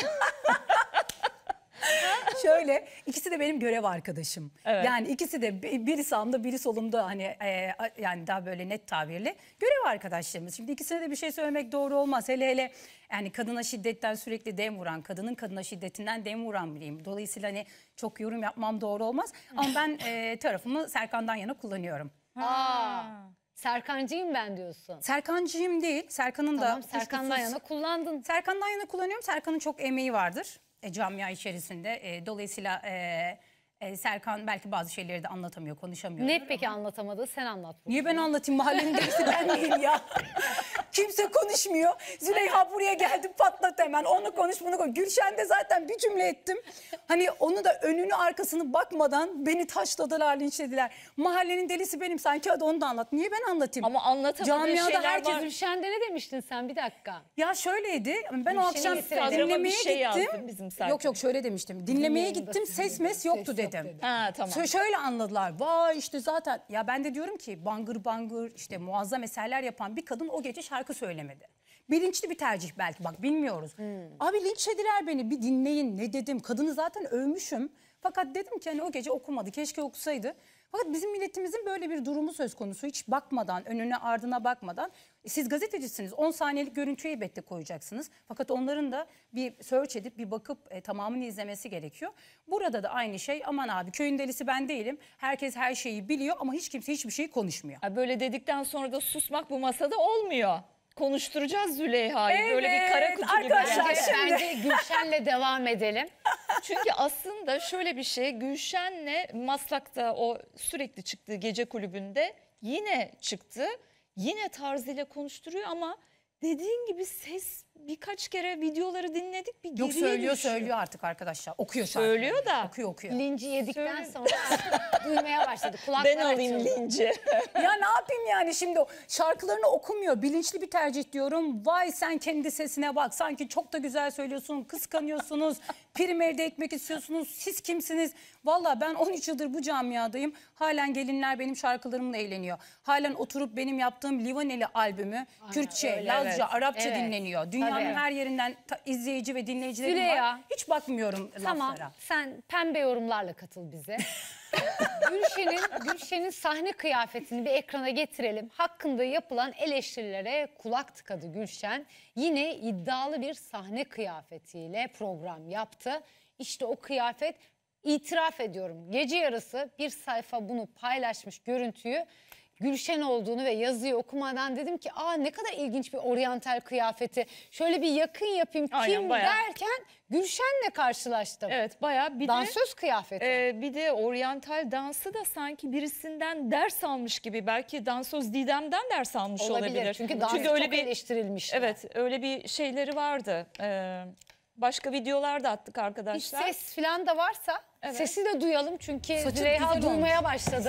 Speaker 11: Şöyle, ikisi de benim görev arkadaşım.
Speaker 1: Evet.
Speaker 11: Yani ikisi de bi- biri sağımda biri solumda, hani e, a- yani daha böyle net tabirle görev arkadaşlarımız. Şimdi ikisine de bir şey söylemek doğru olmaz. Hele hele yani kadına şiddetten sürekli dem vuran, kadının kadına şiddetinden dem vuran biriyim. Dolayısıyla hani çok yorum yapmam doğru olmaz. Ama ben e, tarafımı Serkan'dan yana kullanıyorum.
Speaker 2: Aa, Serkancıyım ben diyorsun.
Speaker 11: Serkancıyım değil. Serkan'ın
Speaker 2: Tamam,
Speaker 11: da
Speaker 2: Serkan'dan
Speaker 11: kuşkusuz-
Speaker 2: yana kullandın.
Speaker 11: Serkan'dan yana kullanıyorum. Serkan'ın çok emeği vardır e, camia içerisinde. E, dolayısıyla e, e, Serkan belki bazı şeyleri de anlatamıyor, konuşamıyor.
Speaker 2: Ne peki anlatamadığı sen anlat.
Speaker 11: Niye ben anlatayım? Mahallenin delisi ben miyim ya? Kimse konuşmuyor. Züleyha buraya geldi, patlat hemen. Onu konuş, bunu konuş. Gülşen de zaten bir cümle ettim. Hani onu da önünü arkasını bakmadan beni taşladılar, linçlediler. Mahallenin delisi benim. Sanki hadi onu da anlat. Niye ben anlatayım?
Speaker 1: Ama anlatamadığı
Speaker 11: Camiada
Speaker 1: şeyler
Speaker 11: herkes-
Speaker 1: var.
Speaker 2: Gülşen'de ne demiştin sen, bir dakika.
Speaker 11: Ya şöyleydi. Ben o
Speaker 2: Gülşen'in
Speaker 11: akşam
Speaker 2: Instagram'a bir
Speaker 11: dinlemeye
Speaker 1: şey
Speaker 11: gittim.
Speaker 1: yazdım bizim Serkan.
Speaker 11: Yok yok şöyle demiştim. Dinlemeye
Speaker 2: Dinleyelim
Speaker 11: gittim.
Speaker 2: de
Speaker 11: Ses
Speaker 2: sizi
Speaker 11: mes
Speaker 2: de.
Speaker 11: yoktu
Speaker 2: Ses yok
Speaker 11: dedim.
Speaker 2: dedi.
Speaker 1: Ha tamam.
Speaker 11: Şö- Şöyle anladılar. Vay işte zaten ya ben de diyorum ki bangır bangır işte muazzam eserler yapan bir kadın o gece şarkı söylemedi. Bilinçli bir tercih belki, bak bilmiyoruz. Abi linçlediler beni, bir dinleyin ne dedim. Kadını zaten övmüşüm. Fakat dedim ki hani o gece okumadı, keşke okusaydı. Fakat bizim milletimizin böyle bir durumu söz konusu. Hiç bakmadan, önüne ardına bakmadan. E, Siz gazetecisiniz, on saniyelik görüntüyü elbette koyacaksınız. Fakat onların da bir search edip bir bakıp e, tamamını izlemesi gerekiyor. Burada da aynı şey, aman abi köyün delisi ben değilim. Herkes her şeyi biliyor ama hiç kimse hiçbir şey konuşmuyor.
Speaker 1: Ha, böyle dedikten sonra da susmak bu masada olmuyor. Konuşturacağız Züleyha'yı. Böyle bir kara
Speaker 11: Evet,
Speaker 1: kutu gibi.
Speaker 11: arkadaşlar.
Speaker 2: Bence,
Speaker 11: şimdi-
Speaker 2: bence Gülşen'le devam edelim.
Speaker 1: Çünkü aslında şöyle bir şey, Gülşen'le Maslak'ta o sürekli çıktığı gece kulübünde yine çıktı. Yine tarzıyla konuşturuyor ama dediğin gibi ses birkaç kere videoları dinledik. Bir
Speaker 11: Yok
Speaker 1: geriye
Speaker 11: söylüyor
Speaker 1: düşüyor.
Speaker 11: söylüyor artık arkadaşlar. Okuyor
Speaker 1: Söylüyor
Speaker 11: şarkıları.
Speaker 1: da.
Speaker 11: Okuyor okuyor.
Speaker 2: Linci yedikten
Speaker 1: Söyle.
Speaker 2: sonra duymaya başladı. Kulaklar
Speaker 1: Ben alayım
Speaker 2: açıldı.
Speaker 1: linci.
Speaker 11: Ya ne yapayım yani şimdi o şarkılarını okumuyor. Bilinçli bir tercih diyorum. Vay sen kendi sesine bak. Sanki çok da güzel söylüyorsun. Kıskanıyorsunuz. Prim elde etmek istiyorsunuz. Siz kimsiniz? Valla ben on üç yıldır bu camiadayım. Halen gelinler benim şarkılarımla eğleniyor. Halen oturup benim yaptığım Livaneli albümü Kürtçe,
Speaker 2: öyle,
Speaker 11: Lazca,
Speaker 2: evet.
Speaker 11: Arapça
Speaker 2: Evet.
Speaker 11: dinleniyor. Dünyanın
Speaker 2: Tabii.
Speaker 11: her yerinden ta- izleyici ve dinleyicilerim
Speaker 2: Züleyha.
Speaker 11: var. Hiç bakmıyorum
Speaker 2: Tamam,
Speaker 11: laflara.
Speaker 2: sen pembe yorumlarla katıl bize. Gülşen'in Gülşen'in sahne kıyafetini bir ekrana getirelim. Hakkında yapılan eleştirilere kulak tıkadı Gülşen. Yine iddialı bir sahne kıyafetiyle program yaptı. İşte o kıyafet, itiraf ediyorum, gece yarısı bir sayfa bunu paylaşmış görüntüyü. Gülşen olduğunu ve yazıyı okumadan dedim ki aa ne kadar ilginç bir oryantal kıyafeti. Şöyle bir yakın yapayım
Speaker 1: Aynen,
Speaker 2: kim
Speaker 1: bayağı.
Speaker 2: derken Gülşen'le karşılaştım.
Speaker 1: Evet bayağı bir de,
Speaker 2: Dansöz kıyafeti.
Speaker 1: e, bir de oryantal dansı da sanki birisinden ders almış gibi. Belki dansöz Didem'den ders almış olabilir.
Speaker 2: olabilir. Çünkü dans
Speaker 1: Çünkü
Speaker 2: çok
Speaker 1: öyle bir
Speaker 2: eleştirilmiş.
Speaker 1: evet öyle bir şeyleri vardı. Ee, başka videolar da attık
Speaker 2: Hiç
Speaker 1: arkadaşlar.
Speaker 2: ses falan da varsa
Speaker 1: Evet.
Speaker 2: sesi de duyalım. Çünkü
Speaker 11: Saçı
Speaker 2: Züleyha
Speaker 11: güzel olmuş.
Speaker 2: duymaya başladı.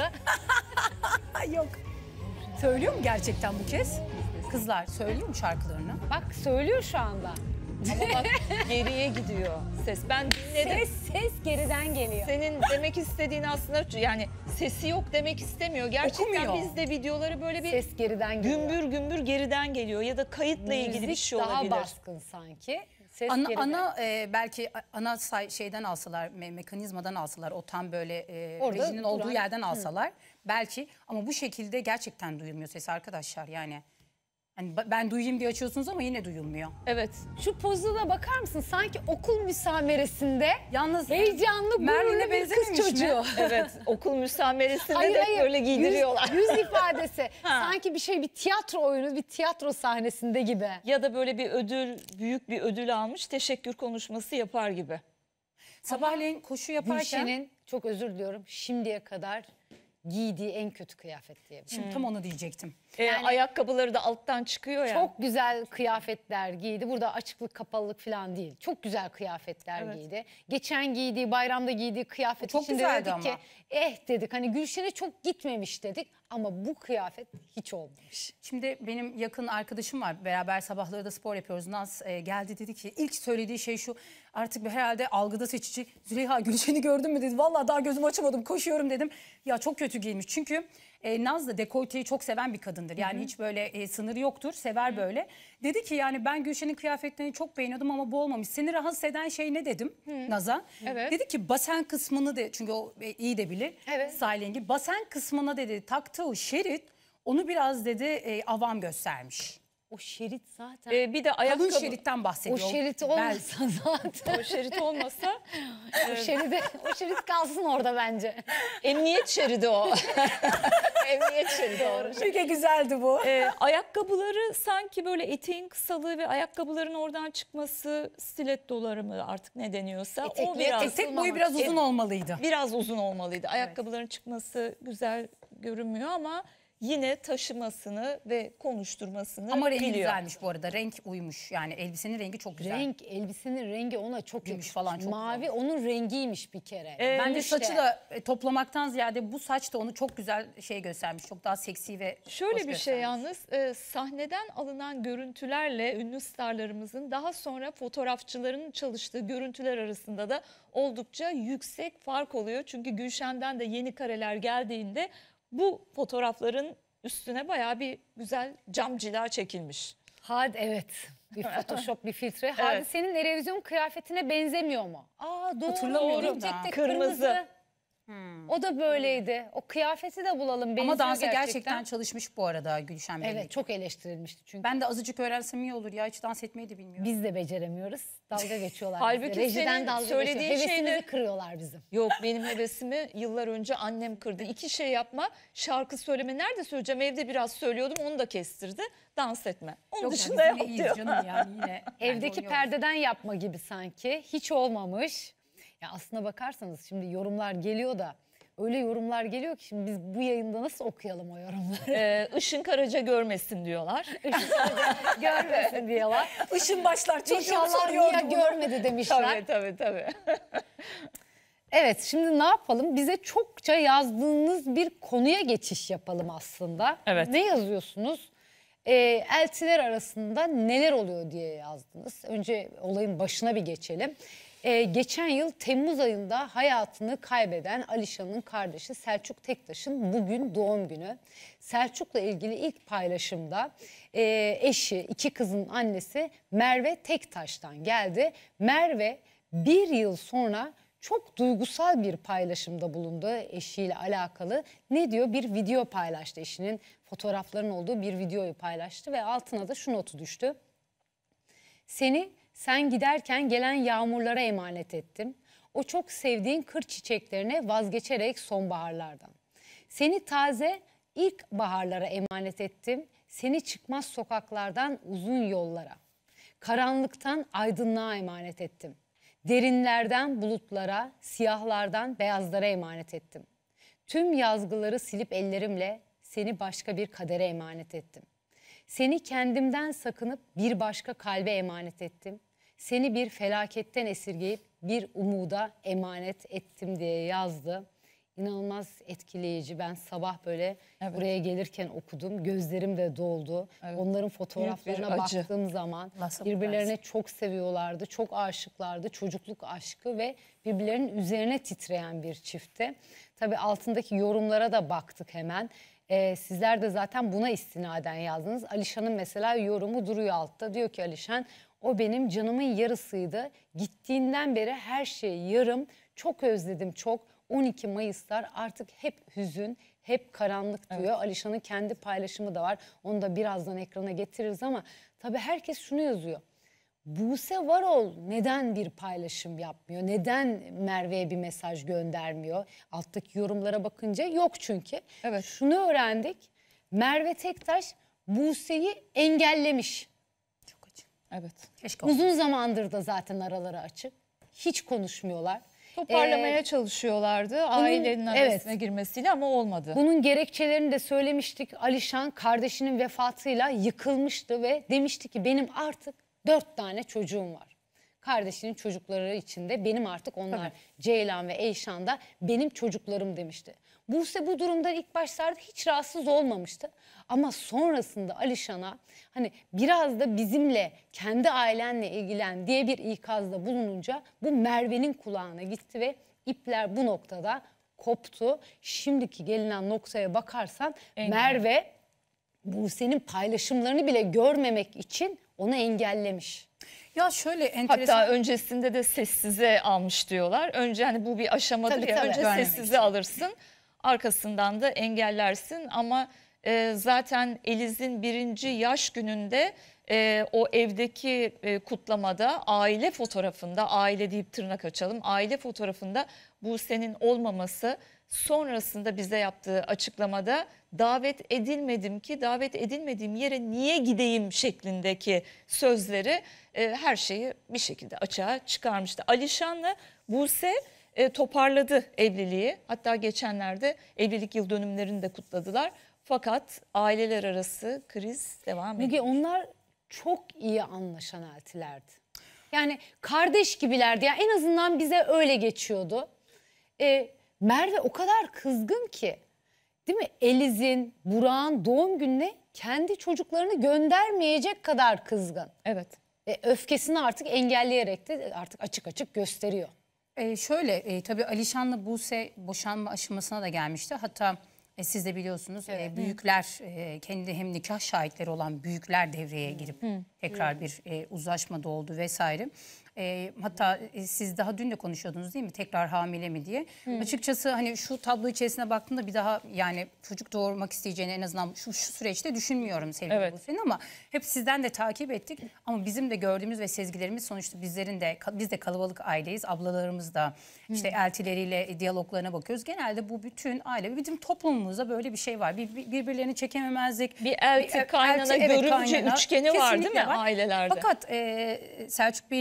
Speaker 11: Ay yok. Söylüyor mu gerçekten bu kez? Kızlar söylüyor mu şarkılarını?
Speaker 2: Bak söylüyor şu anda.
Speaker 1: Ama bak geriye gidiyor ses. Ben dinledim.
Speaker 2: Ses ses geriden geliyor.
Speaker 1: Senin demek istediğin aslında yani sesi yok demek istemiyor. Gerçekten
Speaker 11: Okumuyor.
Speaker 1: biz de videoları böyle bir
Speaker 2: Ses geriden geliyor.
Speaker 1: gümbür gümbür geriden geliyor ya da kayıtla ilgili bir
Speaker 2: Müzik
Speaker 1: şey
Speaker 2: daha
Speaker 1: olabilir.
Speaker 2: baskın sanki. Ses
Speaker 11: Ana,
Speaker 2: geriden.
Speaker 11: ana e, belki ana say, şeyden alsalar, me- mekanizmadan alsalar, o tam böyle e,
Speaker 2: Orada
Speaker 11: rejinin olduğu
Speaker 2: duran-
Speaker 11: yerden alsalar belki, ama bu şekilde gerçekten duyulmuyor ses arkadaşlar yani. Hani ba- ben duyayım diye açıyorsunuz ama yine duyulmuyor.
Speaker 1: Evet.
Speaker 2: Şu pozuna bakar mısın? Sanki okul müsameresinde
Speaker 11: Yalnız
Speaker 2: heyecanlı,
Speaker 11: Merlin'e
Speaker 2: gururlu bir kız
Speaker 11: benzememiş mi?
Speaker 2: çocuğu.
Speaker 1: Evet, okul müsameresinde
Speaker 2: Hayır
Speaker 1: de
Speaker 2: hayır.
Speaker 1: böyle giydiriyorlar.
Speaker 2: Yüz, yüz ifadesi. Sanki bir şey, bir tiyatro oyunu, bir tiyatro sahnesinde gibi.
Speaker 1: Ya da böyle bir ödül, büyük bir ödül almış, teşekkür konuşması yapar gibi.
Speaker 11: sabahleyin koşu yaparken
Speaker 2: Gülşen'in, çok özür diliyorum, şimdiye kadar giydiği en kötü kıyafet diye.
Speaker 11: şimdi tam onu diyecektim.
Speaker 1: Ee,
Speaker 2: Yani-
Speaker 1: ayakkabıları da alttan çıkıyor ya.
Speaker 2: Çok güzel kıyafetler giydi. Burada açıklık kapalılık falan değil. Çok güzel kıyafetler
Speaker 1: Evet.
Speaker 2: giydi. Geçen giydiği, bayramda giydiği kıyafet
Speaker 11: Çok
Speaker 2: için de
Speaker 11: güzeldi
Speaker 2: dedik ki
Speaker 11: ama.
Speaker 2: eh dedik, hani Gülşen'e çok gitmemiş dedik. Ama bu kıyafet hiç olmamış.
Speaker 11: Şimdi benim yakın arkadaşım var. Beraber sabahları da spor yapıyoruz. Naz e, geldi dedi ki ilk söylediği şey şu. Artık bir herhalde algıda seçici. Züleyha Gülşen'i gördün mü dedi. Vallahi daha gözümü açamadım, koşuyorum dedim. Ya çok kötü giymiş. Çünkü e, Naz da dekolteyi çok seven bir kadındır. Yani hiç böyle e, sınırı yoktur. Sever böyle. Dedi ki yani ben Gülşen'in kıyafetlerini çok beğeniyordum ama bu olmamış. Seni rahatsız eden şey ne dedim Naz'a?
Speaker 1: Evet.
Speaker 11: Dedi ki basen kısmını de, çünkü o e, iyi de bilir.
Speaker 2: Evet.
Speaker 11: Stylingi. Basen kısmına dedi taktığı şerit onu biraz dedi e, avam göstermiş.
Speaker 2: O şerit zaten.
Speaker 1: Ee, bir de ayakkabı.
Speaker 11: Kalın şeritten
Speaker 2: o
Speaker 11: bahsediyor.
Speaker 2: şerit
Speaker 11: Bel-
Speaker 2: olmasa zaten.
Speaker 1: O şerit olmasa
Speaker 2: o, şeride, o şerit kalsın orada bence.
Speaker 1: emniyet şeridi o. Emniyet şeridi o.
Speaker 11: Çünkü güzeldi bu.
Speaker 1: Ee, ayakkabıları sanki böyle eteğin kısalığı ve ayakkabıların oradan çıkması, stilettoları mı artık ne deniyorsa o
Speaker 2: Etekli-
Speaker 1: biraz
Speaker 11: Etek boyu biraz uzun olmalıydı.
Speaker 1: biraz uzun olmalıydı. Ayakkabıların çıkması güzel görünmüyor ama yine taşımasını ve konuşturmasını
Speaker 11: Ama rengi
Speaker 1: biliyor.
Speaker 11: güzelmiş bu arada. Renk uymuş. Yani elbisenin rengi çok güzel.
Speaker 2: Renk, elbisenin rengi ona çok
Speaker 11: Gümüş
Speaker 2: yakışmış.
Speaker 11: falan çok
Speaker 2: Mavi onun rengiymiş bir kere.
Speaker 1: Ee,
Speaker 11: Bence
Speaker 2: İşte.
Speaker 11: saçı da e, toplamaktan ziyade bu saç da onu çok güzel şey göstermiş. Çok daha seksi ve
Speaker 1: Şöyle
Speaker 11: hoş
Speaker 1: bir şey
Speaker 11: göstermiş.
Speaker 1: yalnız e, sahneden alınan görüntülerle ünlü starlarımızın daha sonra fotoğrafçıların çalıştığı görüntüler arasında da oldukça yüksek fark oluyor. Çünkü Gülşen'den de yeni kareler geldiğinde bu fotoğrafların üstüne bayağı bir güzel cam cila çekilmiş.
Speaker 2: Hadi evet. Bir Photoshop, bir filtre. Hadi senin televizyon kıyafetine benzemiyor mu? Aa doğru.
Speaker 11: Hatırlamıyorum da.
Speaker 2: Cekte
Speaker 1: Kırmızı.
Speaker 2: O da böyleydi. O kıyafeti de bulalım. Benziyor
Speaker 11: Ama dansa
Speaker 2: gerçekten.
Speaker 11: gerçekten çalışmış bu arada Gülşen Bey.
Speaker 2: Evet, çok eleştirilmişti çünkü.
Speaker 11: Ben de azıcık öğrensem iyi olur ya. Hiç dans etmeyi de bilmiyorum.
Speaker 2: Biz de beceremiyoruz. Dalga geçiyorlar
Speaker 1: Halbuki
Speaker 2: bize. Rejiden
Speaker 1: senin
Speaker 2: dalga
Speaker 1: söylediğin
Speaker 2: geçiyor. Hevesimizi
Speaker 1: şeyle-
Speaker 2: kırıyorlar bizim.
Speaker 1: Yok benim hevesimi yıllar önce annem kırdı. İki şey yapma, şarkı söyleme. Nerede söyleyeceğim? Evde biraz söylüyordum, onu da kestirdi. Dans etme. Onun
Speaker 11: Yok,
Speaker 1: dışında
Speaker 11: biz
Speaker 1: yap
Speaker 11: yine iyiyiz
Speaker 1: diyor.
Speaker 11: canım yani yine.
Speaker 2: Evdeki
Speaker 11: yani
Speaker 2: perdeden yapma gibi sanki. Hiç olmamış. Ya aslına bakarsanız şimdi yorumlar geliyor da öyle yorumlar geliyor ki şimdi biz bu yayında nasıl okuyalım o yorumları?
Speaker 1: Ee, Işın Karaca görmesin diyorlar.
Speaker 2: Işın Karaca görmesin diyorlar.
Speaker 11: Işın başlar çok
Speaker 2: İnşallah Mia görmedi demişler.
Speaker 1: Tabii tabii tabii.
Speaker 2: Evet, şimdi ne yapalım? Bize çokça yazdığınız bir konuya geçiş yapalım aslında.
Speaker 1: Evet.
Speaker 2: Ne yazıyorsunuz? Ee, eltiler arasında neler oluyor diye yazdınız. Önce olayın başına bir geçelim. Ee, geçen yıl Temmuz ayında hayatını kaybeden Alişan'ın kardeşi Selçuk Tektaş'ın bugün doğum günü. Selçuk'la ilgili ilk paylaşımda e, eşi, iki kızın annesi Merve Tektaş'tan geldi. Merve bir yıl sonra çok duygusal bir paylaşımda bulundu eşiyle alakalı. Ne diyor? Bir video paylaştı, eşinin fotoğrafların olduğu bir videoyu paylaştı ve altına da şu notu düştü. Seni sen giderken gelen yağmurlara emanet ettim. O çok sevdiğin kır çiçeklerine vazgeçerek sonbaharlardan. Seni taze ilk baharlara emanet ettim. Seni çıkmaz sokaklardan uzun yollara. Karanlıktan aydınlığa emanet ettim. Derinlerden bulutlara, siyahlardan beyazlara emanet ettim. Tüm yazgıları silip ellerimle seni başka bir kadere emanet ettim. Seni kendimden sakınıp bir başka kalbe emanet ettim. Seni bir felaketten esirgeyip bir umuda emanet ettim diye yazdı. İnanılmaz etkileyici. Ben sabah böyle evet. buraya gelirken okudum. Gözlerim de doldu. Evet. Onların fotoğraflarına baktığım zaman Nasıl birbirlerine biraz? çok seviyorlardı. Çok aşıklardı. Çocukluk aşkı ve birbirlerinin üzerine titreyen bir çiftti. Tabii altındaki yorumlara da baktık hemen. Ee, sizler de zaten buna istinaden yazdınız. Alişan'ın mesela yorumu duruyor altta. Diyor ki Alişan, o benim canımın yarısıydı. Gittiğinden beri her şey yarım. Çok özledim çok. on iki Mayıslar artık hep hüzün, hep karanlık diyor. Evet. Alişan'ın kendi paylaşımı da var. Onu da birazdan ekrana getiririz ama tabii herkes şunu yazıyor. Buse Varol neden bir paylaşım yapmıyor? Neden Merve'ye bir mesaj göndermiyor? Alttaki yorumlara bakınca yok çünkü. Evet. Şunu öğrendik. Merve Tektaş Buse'yi engellemiş.
Speaker 1: Çok acı. Evet.
Speaker 2: Keşke Uzun olsun. zamandır da zaten araları açık. Hiç konuşmuyorlar.
Speaker 1: Toparlamaya ee, çalışıyorlardı ailenin bunun, arasına evet. girmesiyle ama olmadı.
Speaker 2: Bunun gerekçelerini de söylemiştik. Alişan kardeşinin vefatıyla yıkılmıştı ve demişti ki benim artık dört tane çocuğum var. Kardeşinin çocukları içinde benim artık onlar. Tabii. Ceylan ve Eyşan da benim çocuklarım demişti. Buse bu durumdan ilk başlarda hiç rahatsız olmamıştı. Ama sonrasında Alişan'a hani biraz da bizimle, kendi ailenle ilgilen diye bir ikazda bulununca bu Merve'nin kulağına gitti ve ipler bu noktada koptu. Şimdiki gelinen noktaya bakarsan Engel. Merve Buse'nin paylaşımlarını bile görmemek için onu engellemiş.
Speaker 11: Ya şöyle enteresan.
Speaker 1: Hatta öncesinde de sessize almış diyorlar. Önce hani bu bir aşamadır tabii, ya. Tabii. Önce Görmemek sessize için. alırsın. Arkasından da engellersin ama e, zaten Eliz'in birinci yaş gününde e, o evdeki e, kutlamada aile fotoğrafında, aile deyip tırnak açalım, aile fotoğrafında Buse'nin olmaması, sonrasında bize yaptığı açıklamada davet edilmedim ki davet edilmediğim yere niye gideyim şeklindeki sözleri e, her şeyi bir şekilde açığa çıkarmıştı. Alişan'la Buse E, toparladı evliliği. Hatta geçenlerde evlilik yıl dönümlerini de kutladılar. Fakat aileler arası kriz devam ediyor.
Speaker 2: Müge, onlar çok iyi anlaşan eltilerdi. Yani kardeş gibilerdi. Yani en azından bize öyle geçiyordu. E, Merve o kadar kızgın ki, değil mi? Eliz'in, Burak'ın doğum gününe kendi çocuklarını göndermeyecek kadar kızgın.
Speaker 1: Evet.
Speaker 2: E, öfkesini artık engelleyerek de artık açık açık gösteriyor.
Speaker 11: Ee, şöyle e, tabii Alişan'la Buse boşanma aşamasına da gelmişti. Hatta e, siz de biliyorsunuz evet. e, büyükler e, kendi hem nikah şahitleri olan büyükler devreye girip Hı. tekrar Hı. bir e, uzlaşma da oldu vesaire. E, hatta e, siz daha dün de konuşuyordunuz değil mi? Tekrar hamile mi diye. Hı. Açıkçası hani şu tablo içerisine baktığımda bir daha yani çocuk doğurmak isteyeceğini en azından şu, şu süreçte düşünmüyorum sevgili evet. Buse'nin ama hep sizden de takip ettik. Ama bizim de gördüğümüz ve sezgilerimiz sonuçta bizlerin de biz de kalabalık aileyiz. Ablalarımız da işte Hı. eltileriyle diyaloglarına bakıyoruz. Genelde bu bütün aile bizim toplumumuzda böyle bir şey var. Bir, bir, birbirlerini çekememezlik.
Speaker 1: Bir elti kaynana elti, görümce evet, üçgeni var değil mi var. ailelerde?
Speaker 11: Fakat e, Selçuk Bey'in ölümünden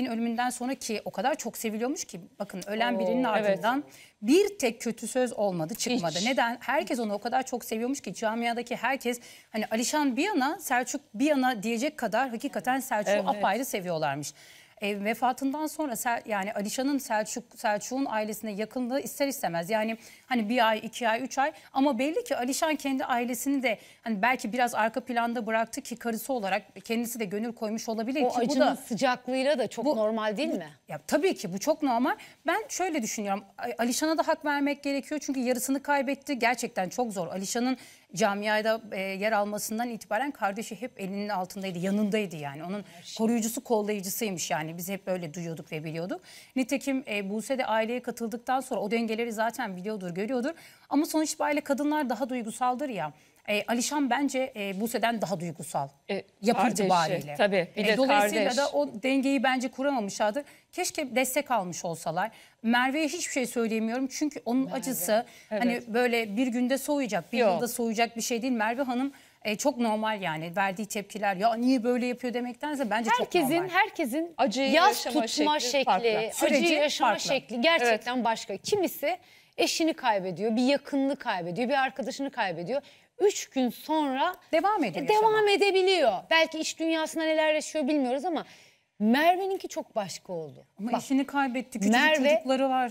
Speaker 11: ölümünden sonra ki o kadar çok seviliyormuş ki bakın ölen
Speaker 1: Oo,
Speaker 11: birinin ardından bir tek kötü söz olmadı, çıkmadı.
Speaker 1: Hiç.
Speaker 11: Neden? Herkes onu o kadar çok seviyormuş ki camiadaki herkes hani Alişan bir yana, Selçuk bir yana diyecek kadar hakikaten Selçuk'u
Speaker 1: Evet.
Speaker 11: apayrı seviyorlarmış. E, vefatından sonra Sel, yani Alişan'ın Selçuk Selçuk'un ailesine yakınlığı ister istemez. Yani hani bir ay, iki ay, üç ay ama belli ki Alişan kendi ailesini de hani belki biraz arka planda bıraktı ki karısı olarak kendisi de gönül koymuş olabilir
Speaker 2: O
Speaker 11: ki bu
Speaker 2: acının
Speaker 11: da
Speaker 2: sıcaklığıyla da çok
Speaker 11: bu-
Speaker 2: normal değil
Speaker 11: bu-
Speaker 2: mi?
Speaker 11: Ya tabii ki bu çok normal. Ben şöyle düşünüyorum. Alişan'a da hak vermek gerekiyor çünkü yarısını kaybetti. Gerçekten çok zor. Alişan'ın camiada e, yer almasından itibaren kardeşi hep elinin altındaydı, yanındaydı yani. Onun koruyucusu, kollayıcısıymış yani. Biz hep böyle duyuyorduk ve biliyorduk. Nitekim e, Buse de aileye katıldıktan sonra o dengeleri zaten biliyordur, görüyordur. Ama sonuç itibariyle kadınlar daha duygusaldır ya. E, Alişan bence e, Buse'den daha duygusal.
Speaker 1: E,
Speaker 11: yapı
Speaker 1: kardeşi,
Speaker 11: itibariyle.
Speaker 1: tabii, bir de
Speaker 11: dolayısıyla
Speaker 1: kardeş.
Speaker 11: da o dengeyi bence kuramamışlardır. Keşke destek almış olsalar. Merve'ye hiçbir şey söyleyemiyorum çünkü onun acısı
Speaker 1: Evet.
Speaker 11: hani böyle bir günde soğuyacak, bir
Speaker 1: Yok.
Speaker 11: yılda soğuyacak bir şey değil. Merve Hanım e, çok normal yani verdiği tepkiler ya niye böyle yapıyor demektense bence çok
Speaker 2: Herkesin
Speaker 11: normal.
Speaker 2: herkesin
Speaker 1: Acıyı
Speaker 2: yaz
Speaker 1: yaşama
Speaker 2: tutma
Speaker 1: şekli
Speaker 2: şekli,
Speaker 1: farklı.
Speaker 11: Süreci
Speaker 2: acıyı yaşama
Speaker 11: farklı.
Speaker 2: şekli gerçekten başka. Kimisi eşini kaybediyor, bir yakınını kaybediyor, bir arkadaşını kaybediyor. Üç gün sonra
Speaker 11: Devam ediyor
Speaker 2: devam
Speaker 11: yaşama.
Speaker 2: edebiliyor. Belki iş dünyasında neler yaşıyor bilmiyoruz ama Merve'ninki çok başka oldu.
Speaker 11: Ama
Speaker 2: Bak,
Speaker 11: eşini kaybetti, küçük
Speaker 2: Merve-
Speaker 11: çocukları var.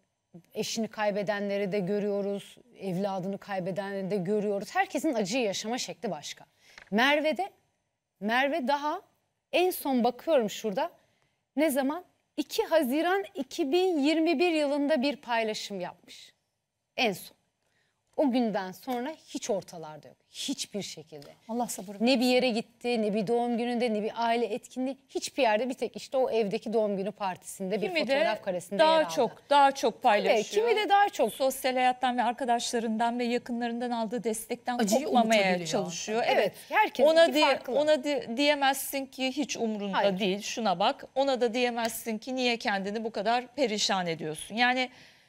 Speaker 2: eşini kaybedenleri de görüyoruz, evladını kaybedenleri de görüyoruz. Herkesin acıyı yaşama şekli başka. Merve'de, Merve daha en son bakıyorum şurada ne zaman? iki Haziran iki bin yirmi bir yılında bir paylaşım yapmış. En son. O günden sonra hiç ortalarda yok. Hiçbir şekilde.
Speaker 11: Allah sabır versin.
Speaker 2: Ne bir yere gitti, ne bir doğum gününde, ne bir aile etkinliği. Hiçbir yerde bir tek işte o evdeki doğum günü partisinde bir
Speaker 1: Kimi de
Speaker 2: fotoğraf karesinde yer
Speaker 1: daha
Speaker 2: aldı.
Speaker 1: çok daha çok paylaşıyor.
Speaker 2: Evet, kimi de daha çok.
Speaker 1: Sosyal hayattan ve arkadaşlarından ve yakınlarından aldığı destekten
Speaker 11: Acıyı
Speaker 1: kopmamaya
Speaker 11: unutabiliyor.
Speaker 1: çalışıyor.
Speaker 2: Evet,
Speaker 1: Evet.
Speaker 2: herkesin
Speaker 1: ona
Speaker 2: iki
Speaker 1: diye,
Speaker 2: farklı.
Speaker 1: ona di- diyemezsin ki hiç umrunda
Speaker 2: Hayır.
Speaker 1: değil. Şuna bak. Ona da diyemezsin ki niye kendini bu kadar perişan ediyorsun. Yani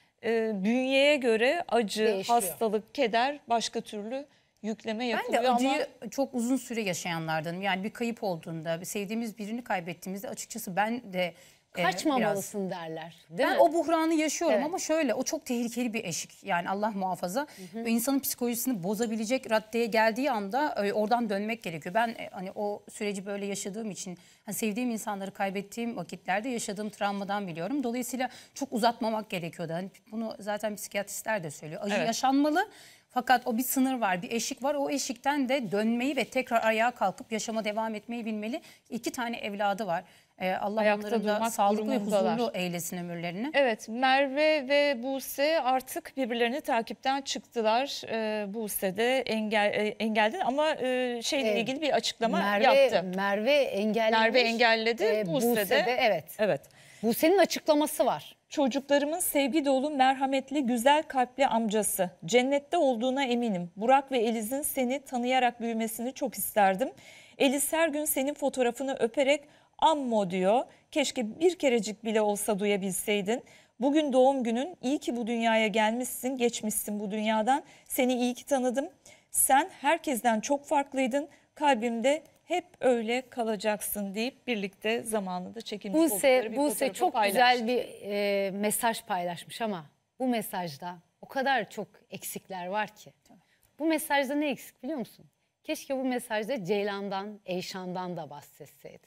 Speaker 1: e, bünyeye göre acı,
Speaker 2: Değişiyor.
Speaker 1: hastalık, keder başka türlü yükleme
Speaker 11: Ben
Speaker 1: yapılıyor
Speaker 11: de acıyı
Speaker 1: ama
Speaker 11: çok uzun süre yaşayanlardanım. Yani bir kayıp olduğunda, bir sevdiğimiz birini kaybettiğimizde açıkçası ben de e, biraz...
Speaker 2: Kaçmamalısın derler. Değil
Speaker 11: Ben
Speaker 2: mi?
Speaker 11: o buhranı yaşıyorum
Speaker 2: Evet.
Speaker 11: ama şöyle o çok tehlikeli bir eşik. Yani Allah muhafaza. Ve insanın psikolojisini bozabilecek raddeye geldiği anda e, oradan dönmek gerekiyor. Ben e, hani o süreci böyle yaşadığım için hani sevdiğim insanları kaybettiğim vakitlerde yaşadığım travmadan biliyorum. Dolayısıyla çok uzatmamak gerekiyordu. Hani bunu zaten psikiyatristler de söylüyor. Acı
Speaker 1: Evet.
Speaker 11: yaşanmalı. Fakat o bir sınır var, bir eşik var. O eşikten de dönmeyi ve tekrar ayağa kalkıp yaşama devam etmeyi bilmeli. İki tane evladı var. Ee, Allah
Speaker 1: Ayakta
Speaker 11: onların da
Speaker 1: durmak
Speaker 11: sağlıklı ve
Speaker 1: durumundalar.
Speaker 11: huzurlu eylesin ömürlerini.
Speaker 1: evet, Merve ve Buse artık birbirlerini takipten çıktılar. Ee, Buse de engel e, engelden ama e, şeyle
Speaker 2: Evet.
Speaker 1: ilgili bir açıklama
Speaker 2: Merve,
Speaker 1: yaptı.
Speaker 2: Merve engellemiş.
Speaker 1: Merve engelledi,
Speaker 2: Ee,
Speaker 1: Buse de-
Speaker 2: Buse de evet.
Speaker 1: Evet.
Speaker 2: Buse'nin açıklaması var.
Speaker 1: Çocuklarımın sevgi dolu, merhametli, güzel kalpli amcası. Cennette olduğuna eminim. Burak ve Eliz'in seni tanıyarak büyümesini çok isterdim. Eliz her gün senin fotoğrafını öperek ammo diyor. Keşke bir kerecik bile olsa duyabilseydin. Bugün doğum günün. İyi ki bu dünyaya gelmişsin, geçmişsin bu dünyadan. Seni iyi ki tanıdım. Sen herkesten çok farklıydın. Kalbimde hep öyle kalacaksın deyip birlikte zamanında çekilmiş
Speaker 2: Buse,
Speaker 1: oldukları bir
Speaker 2: Buse
Speaker 1: fotoğrafı
Speaker 2: çok
Speaker 1: paylaştı.
Speaker 2: güzel bir e, mesaj paylaşmış ama bu mesajda o kadar çok eksikler var ki. Bu mesajda ne eksik biliyor musun? Keşke bu mesajda Ceylan'dan, Eyşan'dan da bahsetseydi.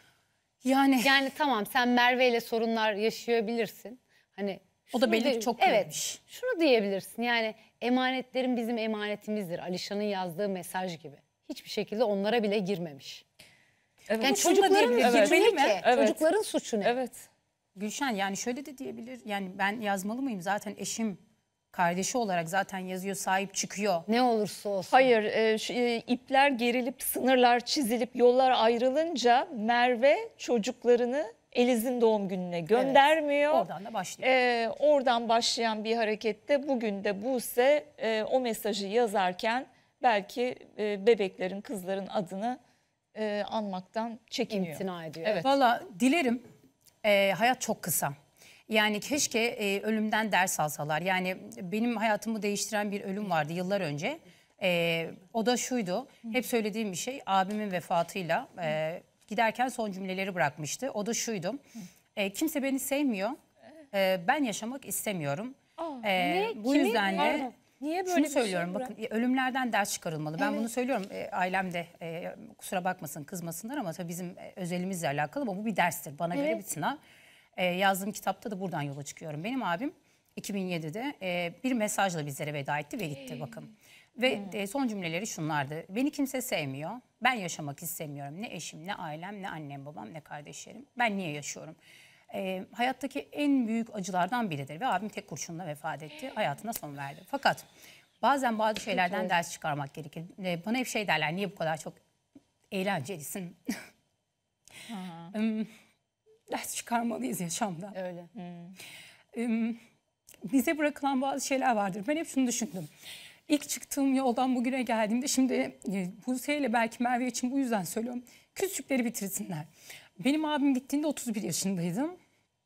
Speaker 11: Yani,
Speaker 2: Yani tamam sen Merve ile sorunlar yaşayabilirsin. Hani
Speaker 11: o da
Speaker 2: şunu
Speaker 11: belli
Speaker 2: de-
Speaker 11: ki çok
Speaker 2: Evet,
Speaker 11: kırılmış.
Speaker 2: şunu diyebilirsin yani emanetlerin bizim emanetimizdir. Alişan'ın yazdığı mesaj gibi. Hiçbir şekilde onlara bile girmemiş.
Speaker 1: Evet.
Speaker 2: Yani
Speaker 11: Bu şunu da
Speaker 2: çocukların
Speaker 11: diyebilir,
Speaker 2: suçu
Speaker 11: girmeli
Speaker 2: ne
Speaker 11: mi?
Speaker 2: ki?
Speaker 1: Evet.
Speaker 2: Çocukların suçu ne?
Speaker 1: Evet.
Speaker 11: Gülşen yani şöyle de diyebilir. Yani ben yazmalı mıyım? Zaten eşim kardeşi olarak zaten yazıyor, sahip çıkıyor.
Speaker 2: Ne olursa olsun.
Speaker 1: Hayır, e, şu, e, ipler gerilip, sınırlar çizilip, yollar ayrılınca Merve çocuklarını Eliz'in doğum gününe göndermiyor.
Speaker 11: Oradan da başlıyor.
Speaker 1: E, oradan başlayan bir harekette bugün de Buse e, o mesajı yazarken belki e, bebeklerin, kızların adını e, anmaktan çekiniyor.
Speaker 2: İmtina ediyor.
Speaker 1: Evet.
Speaker 11: Valla dilerim e, hayat çok kısa. Yani keşke e, ölümden ders alsalar. Yani benim hayatımı değiştiren bir ölüm vardı yıllar önce. E, o da şuydu. Hep söylediğim bir şey abimin vefatıyla e, giderken son cümleleri bırakmıştı. O da şuydu. E, kimse beni sevmiyor. E, ben yaşamak istemiyorum.
Speaker 2: Aa,
Speaker 11: E,
Speaker 2: ne?
Speaker 11: bu
Speaker 2: Kimin?
Speaker 11: yüzden de
Speaker 2: Pardon. Niye böyle
Speaker 11: şunu
Speaker 2: bir şey
Speaker 11: söylüyorum.
Speaker 2: bırak-
Speaker 11: Bakın e, ölümlerden ders çıkarılmalı. Ben
Speaker 2: Evet.
Speaker 11: bunu söylüyorum. E, ailem de e, kusura bakmasın, kızmasınlar ama tabii bizim e, özelimizle alakalı ama bu bir derstir. Bana göre
Speaker 2: Evet.
Speaker 11: bir sınav. E, yazdığım kitapta da buradan yola çıkıyorum. Benim abim iki bin yedide e, bir mesajla bizlere veda etti ve gitti bakın. Ve e, son cümleleri şunlardı. Beni kimse sevmiyor. Ben yaşamak istemiyorum. Ne eşim, ne ailem, ne annem, babam, ne kardeşlerim. Ben niye yaşıyorum? E, hayattaki en büyük acılardan biridir. Ve abim tek kurşunla vefat etti. Hayatına son verdi. Fakat bazen bazı şeylerden ders çıkarmak gerekir. E, bana hep şey derler. Niye bu kadar çok eğlencelisin? um, ders çıkarmalıyız yaşamda.
Speaker 2: Öyle.
Speaker 11: Um, bize bırakılan bazı şeyler vardır. Ben hep şunu düşündüm. İlk çıktığım yoldan bugüne geldiğimde şimdi e, Buse ile belki Merve için bu yüzden söylüyorum. Küçükleri bitirsinler. Benim abim gittiğinde otuz bir yaşındaydım.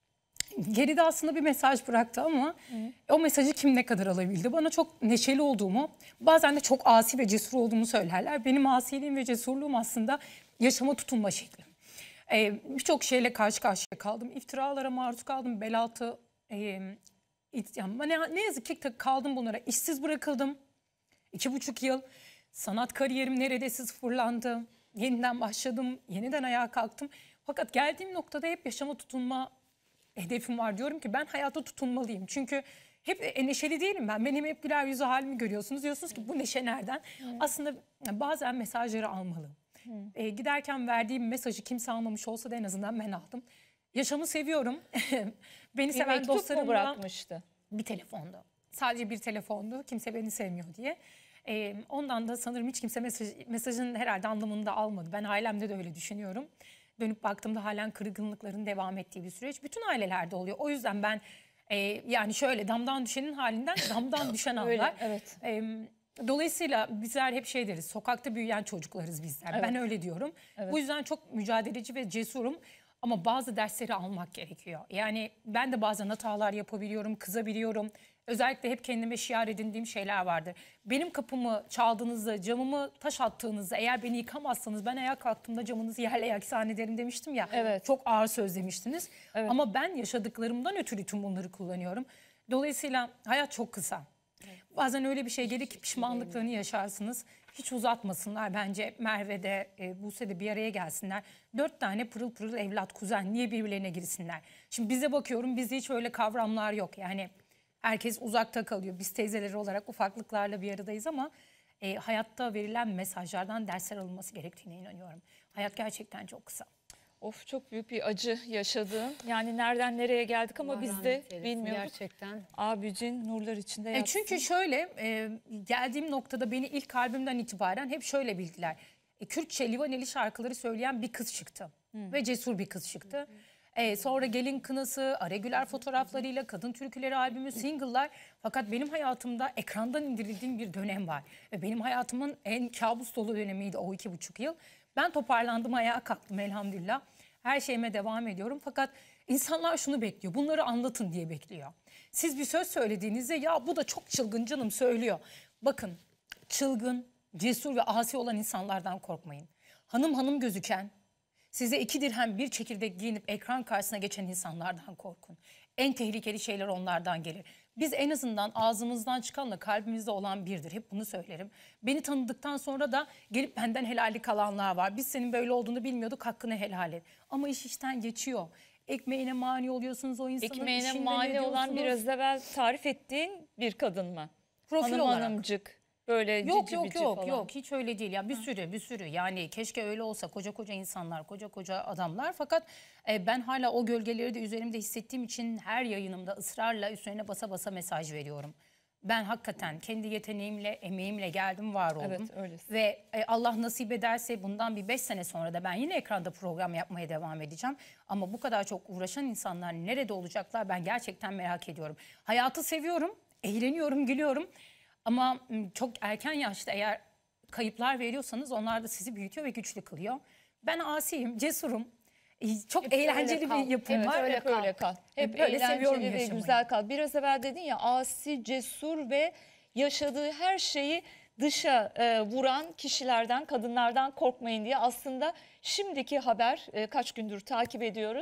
Speaker 11: Geride aslında bir mesaj bıraktı ama o mesajı kim ne kadar alabildi? Bana çok neşeli olduğumu, bazen de çok asi ve cesur olduğumu söylerler. Benim asiliğim ve cesurluğum aslında yaşama tutunma şeklim. Ee, Birçok şeyle karşı karşıya kaldım. İftiralara maruz kaldım. Bel altı, e, it- yani ne, ne yazık ki kaldım bunlara. İşsiz bırakıldım. İki buçuk yıl sanat kariyerim neredeyse sıfırlandı. Yeniden başladım, yeniden ayağa kalktım. Fakat geldiğim noktada hep yaşama tutunma hedefim var. Diyorum ki ben hayata tutunmalıyım. Çünkü hep e, neşeli değilim ben. Benim hep güler yüzü halimi görüyorsunuz. Diyorsunuz ki bu neşe nereden? Aslında bazen mesajları almalı. E, giderken verdiğim mesajı kimse almamış olsa da en azından ben aldım. Yaşamı seviyorum. Beni
Speaker 1: Bir
Speaker 11: seven
Speaker 1: mektup mu
Speaker 11: dostlarımla
Speaker 1: bırakmıştı?
Speaker 11: bir telefondu. Sadece bir telefondu. Kimse beni sevmiyor diye. E, ondan da sanırım hiç kimse mesaj, mesajın herhalde anlamını da almadı. Ben ailemde de öyle düşünüyorum. Dönüp baktığımda halen kırgınlıkların devam ettiği bir süreç. Bütün ailelerde oluyor. O yüzden ben e, yani şöyle damdan düşenin halinden damdan düşen anlar.
Speaker 1: Öyle, evet.
Speaker 11: E, dolayısıyla bizler hep şey deriz. Sokakta büyüyen çocuklarız bizler.
Speaker 1: Evet.
Speaker 11: Ben öyle diyorum.
Speaker 1: Evet.
Speaker 11: Bu yüzden çok mücadeleci ve cesurum. Ama bazı dersleri almak gerekiyor. Yani ben de bazen hatalar yapabiliyorum, kızabiliyorum. Özellikle hep kendime şiar edindiğim şeyler vardır. Benim kapımı çaldığınızda, camımı taş attığınızda, eğer beni yıkamazsanız ben ayağa kalktığımda camınızı yerle yeksan ederim demiştim ya.
Speaker 1: Evet.
Speaker 11: Çok ağır söz demiştiniz.
Speaker 1: Evet.
Speaker 11: Ama ben yaşadıklarımdan ötürü tüm bunları kullanıyorum. Dolayısıyla hayat çok kısa. Bazen öyle bir şey gelir ki pişmanlıklarını yaşarsınız. Hiç uzatmasınlar bence. Merve de e, Buse de bir araya gelsinler. Dört tane pırıl pırıl evlat, kuzen niye birbirlerine girsinler? Şimdi bize bakıyorum, bizde hiç öyle kavramlar yok. Yani herkes uzakta kalıyor. Biz teyzeleri olarak ufaklıklarla bir aradayız ama e, hayatta verilen mesajlardan dersler alınması gerektiğine inanıyorum. Hayat gerçekten çok kısa.
Speaker 1: Of, çok büyük bir acı yaşadım. Yani nereden nereye geldik ama
Speaker 2: Allah
Speaker 1: biz de
Speaker 2: rahmet eylesin,
Speaker 1: bilmiyorduk.
Speaker 2: gerçekten.
Speaker 1: Abicin nurlar içinde
Speaker 11: E
Speaker 1: yatsın.
Speaker 11: çünkü şöyle e, geldiğim noktada beni ilk albümden itibaren hep şöyle bildiler. E, Kürtçe Livaneli şarkıları söyleyen bir kız çıktı. Ve cesur bir kız çıktı. E, sonra Gelin Kınası, Aregüler fotoğraflarıyla Kadın Türküleri albümü, single'lar. Fakat benim hayatımda ekrandan indirildiğim bir dönem var. Ve benim hayatımın en kabus dolu dönemiydi o iki buçuk yıl. Ben toparlandım, ayağa kalktım elhamdülillah. Her şeyime devam ediyorum. Fakat insanlar şunu bekliyor. Bunları anlatın diye bekliyor. Siz bir söz söylediğinizde ya bu da çok çılgın canım söylüyor. Bakın, çılgın, cesur ve asi olan insanlardan korkmayın. Hanım hanım gözüken, size iki dirhem bir çekirdek giyinip ekran karşısına geçen insanlardan korkun. En tehlikeli şeyler onlardan gelir. Biz en azından ağzımızdan çıkanla kalbimizde olan birdir. Hep bunu söylerim. Beni tanıdıktan sonra da gelip benden helallik alanlar var. Biz senin böyle olduğunu bilmiyorduk, hakkını helal et. Ama iş işten geçiyor. Ekmeğine mani oluyorsunuz o insanın.
Speaker 1: Ekmeğine
Speaker 11: işinden
Speaker 1: mani olan
Speaker 11: ediyorsunuz.
Speaker 1: biraz evvel tarif ettiğin bir kadın mı?
Speaker 11: Profil
Speaker 1: Hanım
Speaker 11: olarak.
Speaker 1: hanımcık. Böyle
Speaker 11: Yok
Speaker 1: cici
Speaker 11: yok
Speaker 1: bici
Speaker 11: yok
Speaker 1: falan.
Speaker 11: yok hiç öyle değil ya, bir sürü bir sürü yani keşke öyle olsa, koca koca insanlar, koca koca adamlar, fakat e, ben hala o gölgeleri de üzerimde hissettiğim için her yayınımda ısrarla üstüne basa basa mesaj veriyorum. Ben hakikaten kendi yeteneğimle, emeğimle geldim, var oldum.
Speaker 1: Evet, öylesin.
Speaker 11: Ve e, Allah nasip ederse bundan bir beş sene sonra da ben yine ekranda program yapmaya devam edeceğim. Ama bu kadar çok uğraşan insanlar nerede olacaklar, ben gerçekten merak ediyorum. Hayatı seviyorum, eğleniyorum, gülüyorum. Ama çok erken yaşta eğer kayıplar veriyorsanız onlar da sizi büyütüyor ve güçlü kılıyor. Ben asiyim, cesurum. Çok
Speaker 1: Hep
Speaker 11: eğlenceli
Speaker 1: öyle kal.
Speaker 11: bir yapım
Speaker 1: Evet,
Speaker 11: var.
Speaker 1: öyle kal. Öyle kal. Hep
Speaker 11: Böyle
Speaker 1: eğlenceli
Speaker 11: seviyorum
Speaker 1: ve
Speaker 11: yaşamayı.
Speaker 1: güzel kal. Biraz evvel dedin ya, asi, cesur ve yaşadığı her şeyi dışa e, vuran kişilerden, kadınlardan korkmayın diye. Aslında şimdiki haber, e, kaç gündür takip ediyoruz.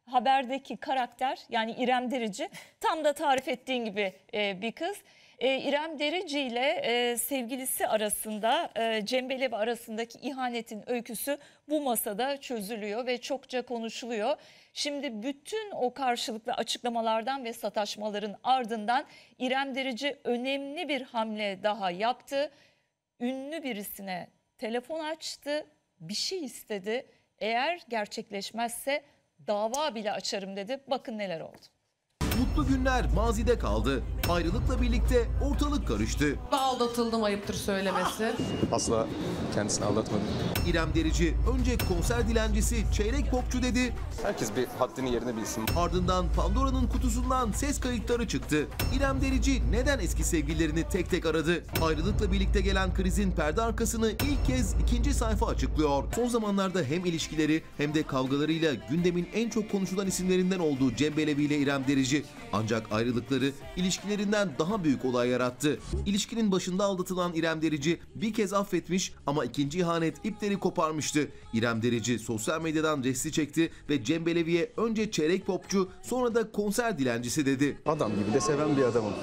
Speaker 1: haberdeki karakter yani İrem Derici tam da tarif ettiğin gibi e, bir kız. E, İrem Derici ile e, sevgilisi arasında e, Cem Belevi arasındaki ihanetin öyküsü bu masada çözülüyor ve çokça konuşuluyor. Şimdi bütün o karşılıklı açıklamalardan ve sataşmaların ardından İrem Derici önemli bir hamle daha yaptı. Ünlü birisine telefon açtı, bir şey istedi. Eğer gerçekleşmezse dava bile açarım dedi. Bakın neler oldu.
Speaker 3: Mutlu günler mazide kaldı. Ayrılıkla birlikte ortalık karıştı.
Speaker 12: Aldatıldım, ayıptır söylemesi.
Speaker 13: Asla kendisini aldatmadım.
Speaker 3: İrem Derici önce konser dilencisi, çeyrek popçu dedi.
Speaker 13: Herkes bir haddini yerine bilsin.
Speaker 3: Ardından Pandora'nın kutusundan ses kayıtları çıktı. İrem Derici neden eski sevgililerini tek tek aradı? Ayrılıkla birlikte gelen krizin perde arkasını ilk kez ikinci sayfa açıklıyor. Son zamanlarda hem ilişkileri hem de kavgalarıyla gündemin en çok konuşulan isimlerinden olduğu Cem Belevi ile İrem Derici. Ancak ayrılıkları ilişkilerinden daha büyük olay yarattı. İlişkinin başında aldatılan İrem Derici bir kez affetmiş ama ikinci ihanet ipleri koparmıştı. İrem Derici sosyal medyadan resti çekti ve Cem Belevi'ye önce çeyrek popçu sonra da konser dilencisi dedi.
Speaker 13: Adam gibi de seven bir adamım.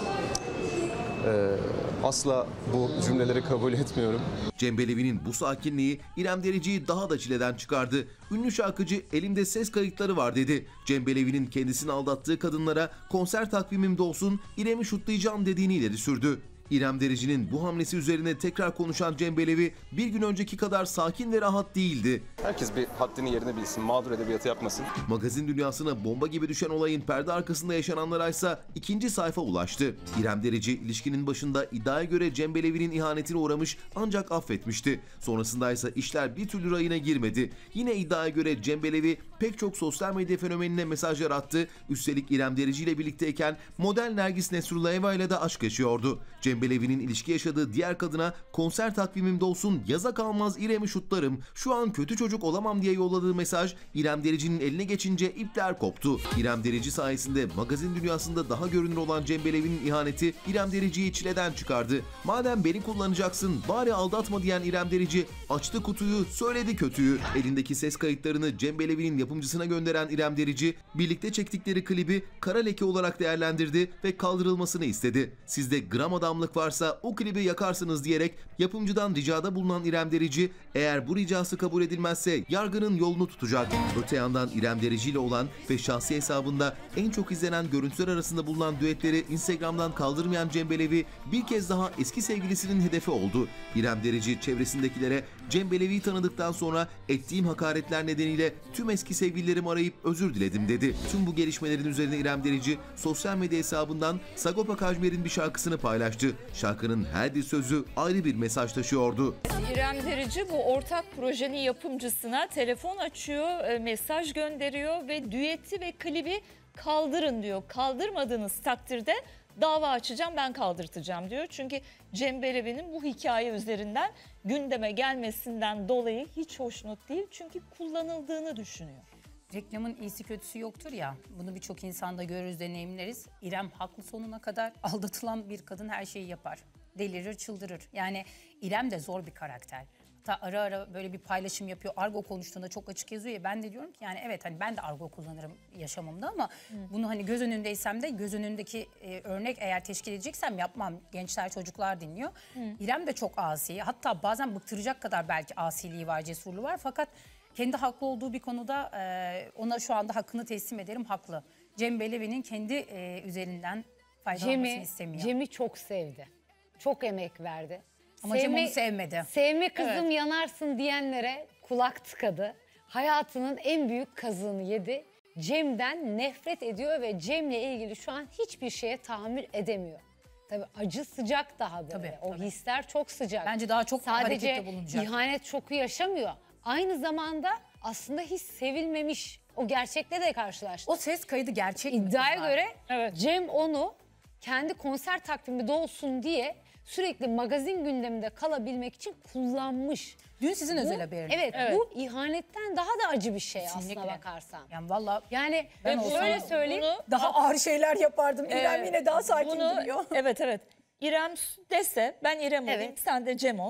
Speaker 13: Ee, asla bu cümleleri kabul etmiyorum.
Speaker 3: Cem Belevi'nin bu sakinliği İrem Derici'yi daha da çileden çıkardı. Ünlü şarkıcı elimde ses kayıtları var dedi. Cem Belevi'nin kendisini aldattığı kadınlara konser takvimimde olsun İrem'i şutlayacağım dediğini ileri sürdü. İrem Derici'nin bu hamlesi üzerine tekrar konuşan Cem Belevi bir gün önceki kadar sakin ve rahat değildi.
Speaker 13: Herkes bir haddini yerine bilsin, mağdur edebiyatı yapmasın.
Speaker 3: Magazin dünyasına bomba gibi düşen olayın perde arkasında yaşananlara ise ikinci sayfa ulaştı. İrem Derici ilişkinin başında iddiaya göre Cem Belevi'nin ihanetine uğramış ancak affetmişti. Sonrasında ise işler bir türlü rayına girmedi. Yine iddiaya göre Cem Belevi pek çok sosyal medya fenomenine mesajlar attı. Üstelik İrem Derici ile birlikteyken model Nergis Nesrullayeva ile de aşk yaşıyordu. Cem Belevi'nin ilişki yaşadığı diğer kadına konser takvimimde olsun yaza kalmaz İrem'i şutlarım, şu an kötü çocuk olamam diye yolladığı mesaj İrem Derici'nin eline geçince ipler koptu. İrem Derici sayesinde magazin dünyasında daha görünür olan Cem Belevi'nin ihaneti İrem Derici'yi çileden çıkardı. Madem beni kullanacaksın bari aldatma diyen İrem Derici açtı kutuyu, söyledi kötüyü. Elindeki ses kayıtlarını Cem Belevi'nin yapımcısına gönderen İrem Derici birlikte çektikleri klibi kara leke olarak değerlendirdi ve kaldırılmasını istedi. Sizde gram adamlık varsa o klibi yakarsınız diyerek yapımcıdan ricada bulunan İrem Derici eğer bu ricası kabul edilmezse yargının yolunu tutacak. Öte yandan İrem Derici ile olan ve şahsi hesabında en çok izlenen görüntüler arasında bulunan düetleri Instagram'dan kaldırmayan Cem Belevi bir kez daha eski sevgilisinin hedefi oldu. İrem Derici çevresindekilere Cem Belevi'yi tanıdıktan sonra ettiğim hakaretler nedeniyle tüm eski sevgililerimi arayıp özür diledim dedi. Tüm bu gelişmelerin üzerine İrem Derici sosyal medya hesabından Sagopa Kajmer'in bir şarkısını paylaştı. Şarkının her bir sözü ayrı bir mesaj taşıyordu.
Speaker 1: İrem Derici bu ortak projenin yapımcısına telefon açıyor, mesaj gönderiyor ve düeti ve klibi kaldırın diyor. Kaldırmadığınız takdirde dava açacağım, ben kaldırtacağım diyor. Çünkü Cem Belevi'nin bu hikaye üzerinden gündeme gelmesinden dolayı hiç hoşnut değil. Çünkü kullanıldığını düşünüyor.
Speaker 11: Reklamın iyisi kötüsü yoktur ya. Bunu birçok insanda görürüz, deneyimleriz. İrem haklı sonuna kadar. Aldatılan bir kadın her şeyi yapar. Delirir, çıldırır. Yani İrem de zor bir karakter. Hatta ara ara böyle bir paylaşım yapıyor. Argo konuştuğunda çok açık yazıyor ya. Ben de diyorum ki yani evet hani ben de argo kullanırım yaşamımda ama Hı. bunu hani göz önündeysem de göz önündeki e, örnek eğer teşkil edeceksem yapmam. Gençler, çocuklar dinliyor. Hı. İrem de çok asi. Hatta bazen bıktıracak kadar belki asiliği var, cesurluğu var. Fakat kendi haklı olduğu bir konuda e, ona şu anda hakkını teslim ederim, haklı. Cem Belevi'nin kendi e, üzerinden faydalanmasını
Speaker 2: Cem'i,
Speaker 11: istemiyor.
Speaker 2: Cem'i çok sevdi. Çok emek verdi.
Speaker 11: Ama Sevme, Cem onu sevmedi.
Speaker 2: Sevme kızım
Speaker 11: evet.
Speaker 2: yanarsın diyenlere kulak tıkadı. Hayatının en büyük kazığını yedi. Cem'den nefret ediyor ve Cem'le ilgili şu an hiçbir şeye tahammül edemiyor. Tabii acı sıcak daha böyle.
Speaker 11: Tabii,
Speaker 2: o
Speaker 11: tabii.
Speaker 2: hisler çok sıcak.
Speaker 11: Bence daha çok
Speaker 2: Sadece
Speaker 11: harekette bulunacak.
Speaker 2: ihanet şoku yaşamıyor. Aynı zamanda aslında hiç sevilmemiş. O gerçekle de karşılaştı.
Speaker 11: O ses kaydı gerçek.
Speaker 2: İddiaya göre
Speaker 1: evet.
Speaker 2: Cem onu kendi konser takvimi de olsun diye sürekli magazin gündeminde kalabilmek için kullanmış.
Speaker 11: Dün sizin
Speaker 2: bu,
Speaker 11: özel haberiniz.
Speaker 2: Evet,
Speaker 1: evet
Speaker 2: bu ihanetten daha da acı bir şey
Speaker 11: Kesinlikle.
Speaker 2: aslına bakarsan.
Speaker 11: Yani valla
Speaker 2: yani
Speaker 11: ben
Speaker 2: şöyle söyleyeyim.
Speaker 1: Bunu,
Speaker 11: daha ağır şeyler yapardım. İrem
Speaker 1: e,
Speaker 11: yine daha sakin
Speaker 1: bunu,
Speaker 11: duruyor.
Speaker 1: Evet evet. İrem dese ben İrem olayım,
Speaker 2: Evet.
Speaker 1: sen de Cem ol.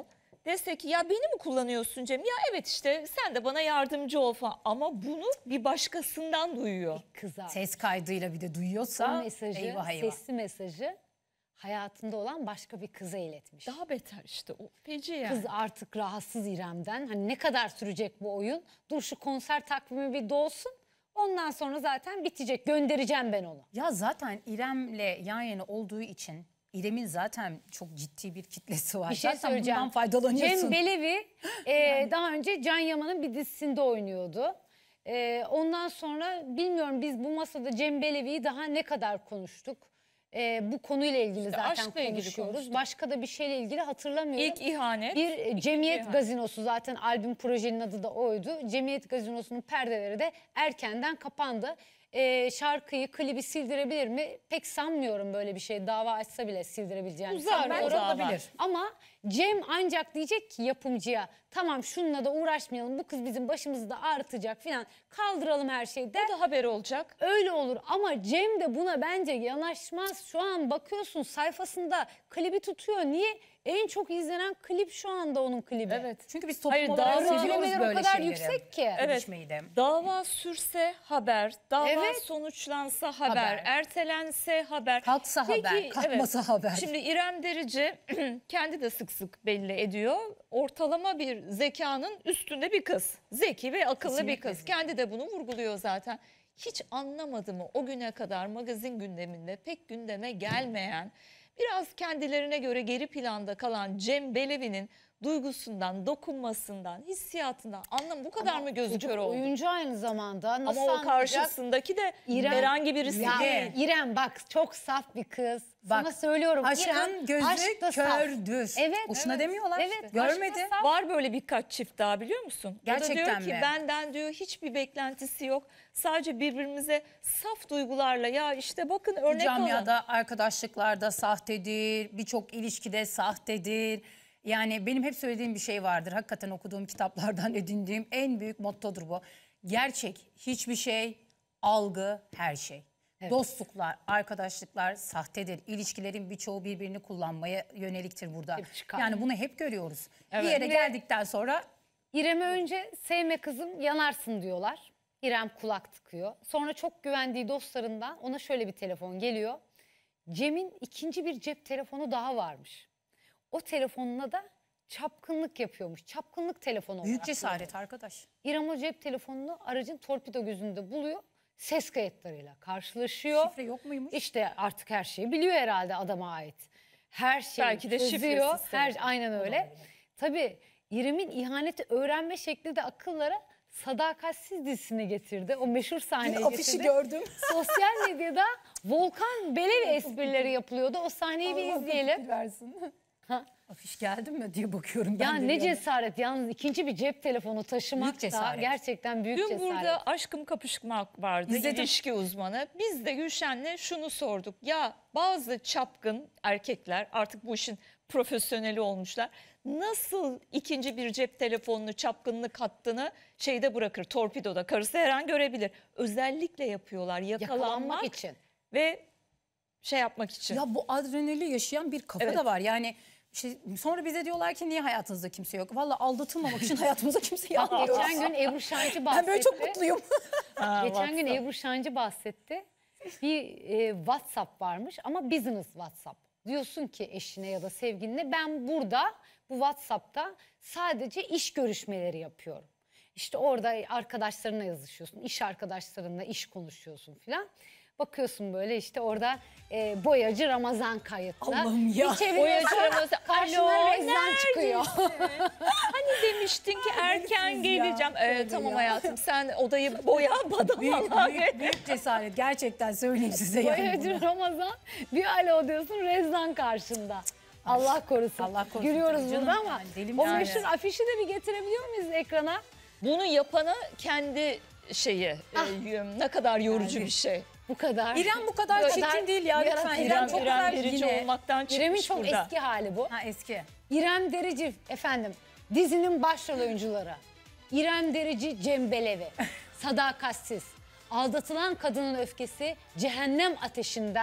Speaker 1: dese ki ya beni mi kullanıyorsun Cem? Ya evet işte sen de bana yardımcı ol falan. Ama bunu bir başkasından duyuyor.
Speaker 2: Kızar.
Speaker 11: Ses kaydıyla bir de duyuyorsa
Speaker 2: O mesajı,
Speaker 11: eyvah eyvah.
Speaker 2: sesli mesajı hayatında olan başka bir kıza iletmiş.
Speaker 1: Daha beter işte o. Feci yani.
Speaker 2: Kız artık rahatsız İrem'den. Hani ne kadar sürecek bu oyun? Dur şu konser takvimi bir dolsun. Ondan sonra zaten bitecek. Göndereceğim ben onu.
Speaker 11: Ya zaten İrem'le yan yana olduğu için İrem'in zaten çok ciddi bir kitlesi var.
Speaker 2: Bir şey
Speaker 11: zaten
Speaker 2: söyleyeceğim.
Speaker 11: bundan faydalanıyorsun.
Speaker 2: Cem Belevi e, daha önce Can Yaman'ın bir dizisinde oynuyordu. E, ondan sonra bilmiyorum biz bu masada Cem Belevi'yi daha ne kadar konuştuk. E, bu konuyla ilgili
Speaker 1: İşte
Speaker 2: zaten
Speaker 1: aşkla ilgili
Speaker 2: konuşuyoruz.
Speaker 1: konuştuk.
Speaker 2: Başka da bir şeyle ilgili hatırlamıyorum.
Speaker 1: İlk ihanet.
Speaker 2: Bir e, Cemiyet
Speaker 1: ihanet.
Speaker 2: Gazinosu, zaten albüm projenin adı da oydu. Cemiyet Gazinosu'nun perdeleri de erkenden kapandı. E, şarkıyı, klibi sildirebilir mi? Pek sanmıyorum böyle bir şey. Dava açsa bile sildirebileceğini.
Speaker 1: Uzar
Speaker 2: sanmıyorum.
Speaker 1: o dava.
Speaker 11: olabilir.
Speaker 2: Ama Cem ancak diyecek ki yapımcıya, tamam şununla da uğraşmayalım, bu kız bizim başımızı da ağrıtacak falan, kaldıralım her şeyi der.
Speaker 1: O da haber olacak.
Speaker 2: Öyle olur ama Cem de buna bence yanaşmaz. Şu an bakıyorsun sayfasında klibi tutuyor. Niye? En çok izlenen klip şu anda onun klibi.
Speaker 1: Evet.
Speaker 11: Çünkü biz toplum
Speaker 1: Hayır,
Speaker 11: olarak
Speaker 1: dava-
Speaker 11: seviyoruz
Speaker 2: İzlemeleri o
Speaker 11: böyle
Speaker 2: kadar
Speaker 11: şeyleri.
Speaker 2: yüksek ki.
Speaker 1: Evet.
Speaker 11: Gelişmeyi de.
Speaker 1: Dava sürse haber, dava
Speaker 2: Evet.
Speaker 1: sonuçlansa haber,
Speaker 11: Haber.
Speaker 1: ertelense haber.
Speaker 11: Kalksa haber, kalkmasa haber.
Speaker 1: Şimdi İrem Derici kendi de sık sık belli ediyor. Ortalama bir zekanın üstünde bir kız. Zeki ve akıllı
Speaker 11: Kesinlikle
Speaker 1: bir kız.
Speaker 11: zeki.
Speaker 1: Kendi de bunu vurguluyor zaten. Hiç anlamadı mı o güne kadar magazin gündeminde pek gündeme gelmeyen, biraz kendilerine göre geri planda kalan Cem Belevi'nin duygusundan, dokunmasından, hissiyatından anlam bu kadar mı gözü
Speaker 2: Çocuk
Speaker 1: kör oldu?
Speaker 2: oyuncu aynı zamanda. Nasıl
Speaker 1: Ama o
Speaker 2: anlayacak?
Speaker 1: karşısındaki de
Speaker 2: İrem-
Speaker 1: herhangi birisi
Speaker 2: Ya,
Speaker 1: değil.
Speaker 2: İrem bak çok saf bir kız.
Speaker 11: Bak,
Speaker 2: Sana söylüyorum.
Speaker 11: Aşkın
Speaker 2: İrem,
Speaker 11: gözü
Speaker 2: aşk da saf.
Speaker 11: kördür.
Speaker 2: Evet.
Speaker 11: Boşuna
Speaker 2: evet.
Speaker 11: demiyorlar.
Speaker 2: Evet.
Speaker 11: Görmedi.
Speaker 2: aşk da saf.
Speaker 1: Var böyle birkaç çift daha biliyor musun? O da
Speaker 11: Gerçekten
Speaker 1: diyor ki
Speaker 11: mi?
Speaker 1: benden diyor hiçbir beklentisi yok. Sadece birbirimize saf duygularla ya işte bakın
Speaker 11: Bu
Speaker 1: örnek alın.
Speaker 11: camiada arkadaşlıklarda sahtedir, birçok ilişkide sahtedir. Yani benim hep söylediğim bir şey vardır. Hakikaten okuduğum kitaplardan edindiğim en büyük mottodur bu. Gerçek hiçbir şey, algı her şey.
Speaker 2: Evet.
Speaker 11: Dostluklar, arkadaşlıklar sahtedir. İlişkilerin birçoğu birbirini kullanmaya yöneliktir burada.
Speaker 2: Hep çıkar.
Speaker 11: Yani bunu hep görüyoruz.
Speaker 1: Evet.
Speaker 11: Bir yere
Speaker 2: Ve-
Speaker 11: geldikten sonra
Speaker 2: İrem'e önce sevme kızım yanarsın diyorlar. İrem kulak tıkıyor. Sonra çok güvendiği dostlarından ona şöyle bir telefon geliyor. Cem'in ikinci bir cep telefonu daha varmış. O telefonuna da çapkınlık yapıyormuş. Çapkınlık telefonu
Speaker 11: büyük
Speaker 2: olarak
Speaker 11: cesaret arkadaş.
Speaker 2: İrem o cep telefonunu aracın torpido gözünde buluyor. Ses kayıtlarıyla karşılaşıyor.
Speaker 11: Şifre yok muymuş?
Speaker 2: İşte artık her şeyi biliyor herhalde adama ait. Her şeyi
Speaker 1: Belki de
Speaker 2: çözüyor.
Speaker 1: şifresiz
Speaker 2: Her,
Speaker 1: telefon.
Speaker 2: aynen öyle. Tabii İrem'in ihaneti öğrenme şekli de akıllara Sadakatsiz dizisini getirdi. O meşhur sahneyi
Speaker 11: Afişi
Speaker 2: getirdi.
Speaker 11: gördüm.
Speaker 2: Sosyal medyada Volkan Belevi esprileri yapılıyordu. O sahneyi bir
Speaker 11: Allah
Speaker 2: izleyelim.
Speaker 11: fikir versin.
Speaker 2: Ha.
Speaker 11: Afiş geldi mi diye bakıyorum.
Speaker 2: Ya
Speaker 11: ben de
Speaker 2: ne
Speaker 11: bir yana.
Speaker 2: cesaret. Yalnız ikinci bir cep telefonu taşımak
Speaker 11: Büyük
Speaker 2: da
Speaker 11: cesaret.
Speaker 2: gerçekten büyük
Speaker 1: Dün
Speaker 2: cesaret.
Speaker 1: burada aşkım kapışmak vardı,
Speaker 11: İzledim.
Speaker 1: ilişki uzmanı. Biz de Gülşen'le şunu sorduk. Ya bazı çapkın erkekler artık bu işin profesyoneli olmuşlar. Nasıl ikinci bir cep telefonunu, çapkınlık hattını şeyde bırakır, torpidoda, karısı her an görebilir. Özellikle yapıyorlar yakalanmak,
Speaker 2: Yakalanmak için.
Speaker 1: ve şey yapmak için.
Speaker 11: Ya bu adrenali yaşayan bir kafa
Speaker 1: Evet.
Speaker 11: da var. Yani işte sonra bize diyorlar ki niye hayatınızda kimse yok? Vallahi aldatılmamak için hayatımıza kimseyi
Speaker 2: Bak
Speaker 11: almıyoruz.
Speaker 2: geçen gün Ebru Şancı bahsetti.
Speaker 11: Ben böyle çok mutluyum.
Speaker 1: Ha,
Speaker 2: Geçen gün
Speaker 1: WhatsApp.
Speaker 2: Ebru Şancı bahsetti. Bir e, WhatsApp varmış ama business WhatsApp. Diyorsun ki eşine ya da sevgiline ben burada bu WhatsApp'ta sadece iş görüşmeleri yapıyorum. İşte orada arkadaşlarına yazışıyorsun, iş arkadaşlarınla iş konuşuyorsun filan. Bakıyorsun böyle işte orada e, boyacı Ramazan kayıtlı.
Speaker 11: Allah'ım ya.
Speaker 2: Bir çeviriyorsun,
Speaker 1: Boyacı Ramazan.
Speaker 2: karşına
Speaker 1: Alo,
Speaker 2: Rezan çıkıyor.
Speaker 1: Hani demiştin ki erken
Speaker 11: ya.
Speaker 1: geleceğim. Ee,
Speaker 11: Öyle
Speaker 1: tamam
Speaker 11: ya.
Speaker 1: hayatım sen odayı boya
Speaker 11: büyük,
Speaker 1: badanalar.
Speaker 11: büyük, büyük cesaret. Gerçekten söyleyeyim size. Yani
Speaker 2: Boyacı
Speaker 11: bunu.
Speaker 2: Ramazan bir alo diyorsun Rezan karşında. Allah korusun.
Speaker 11: Allah korusun
Speaker 2: Gülüyoruz
Speaker 11: tabii canım
Speaker 2: burada ama
Speaker 11: yani, deli
Speaker 2: o
Speaker 11: mi?
Speaker 2: meşhur afişi de bir getirebiliyor muyuz ekrana?
Speaker 1: Bunu yapanı kendi şeyi e, ne kadar yorucu bir şey.
Speaker 2: Bu kadar.
Speaker 11: İrem bu kadar
Speaker 2: Bu
Speaker 11: çirkin değil ya. Lütfen.
Speaker 2: yaratıcı.
Speaker 11: İrem çok
Speaker 1: İrem
Speaker 11: güzel
Speaker 1: Derici
Speaker 11: yine.
Speaker 1: olmaktan çıkmış
Speaker 2: İrem'in çok
Speaker 1: burada.
Speaker 2: eski hali bu.
Speaker 11: Ha eski.
Speaker 2: İrem Derici efendim dizinin başrol oyuncuları. İrem Derici, Cem Belevi. Sadakatsiz. Aldatılan kadının öfkesi cehennem ateşinden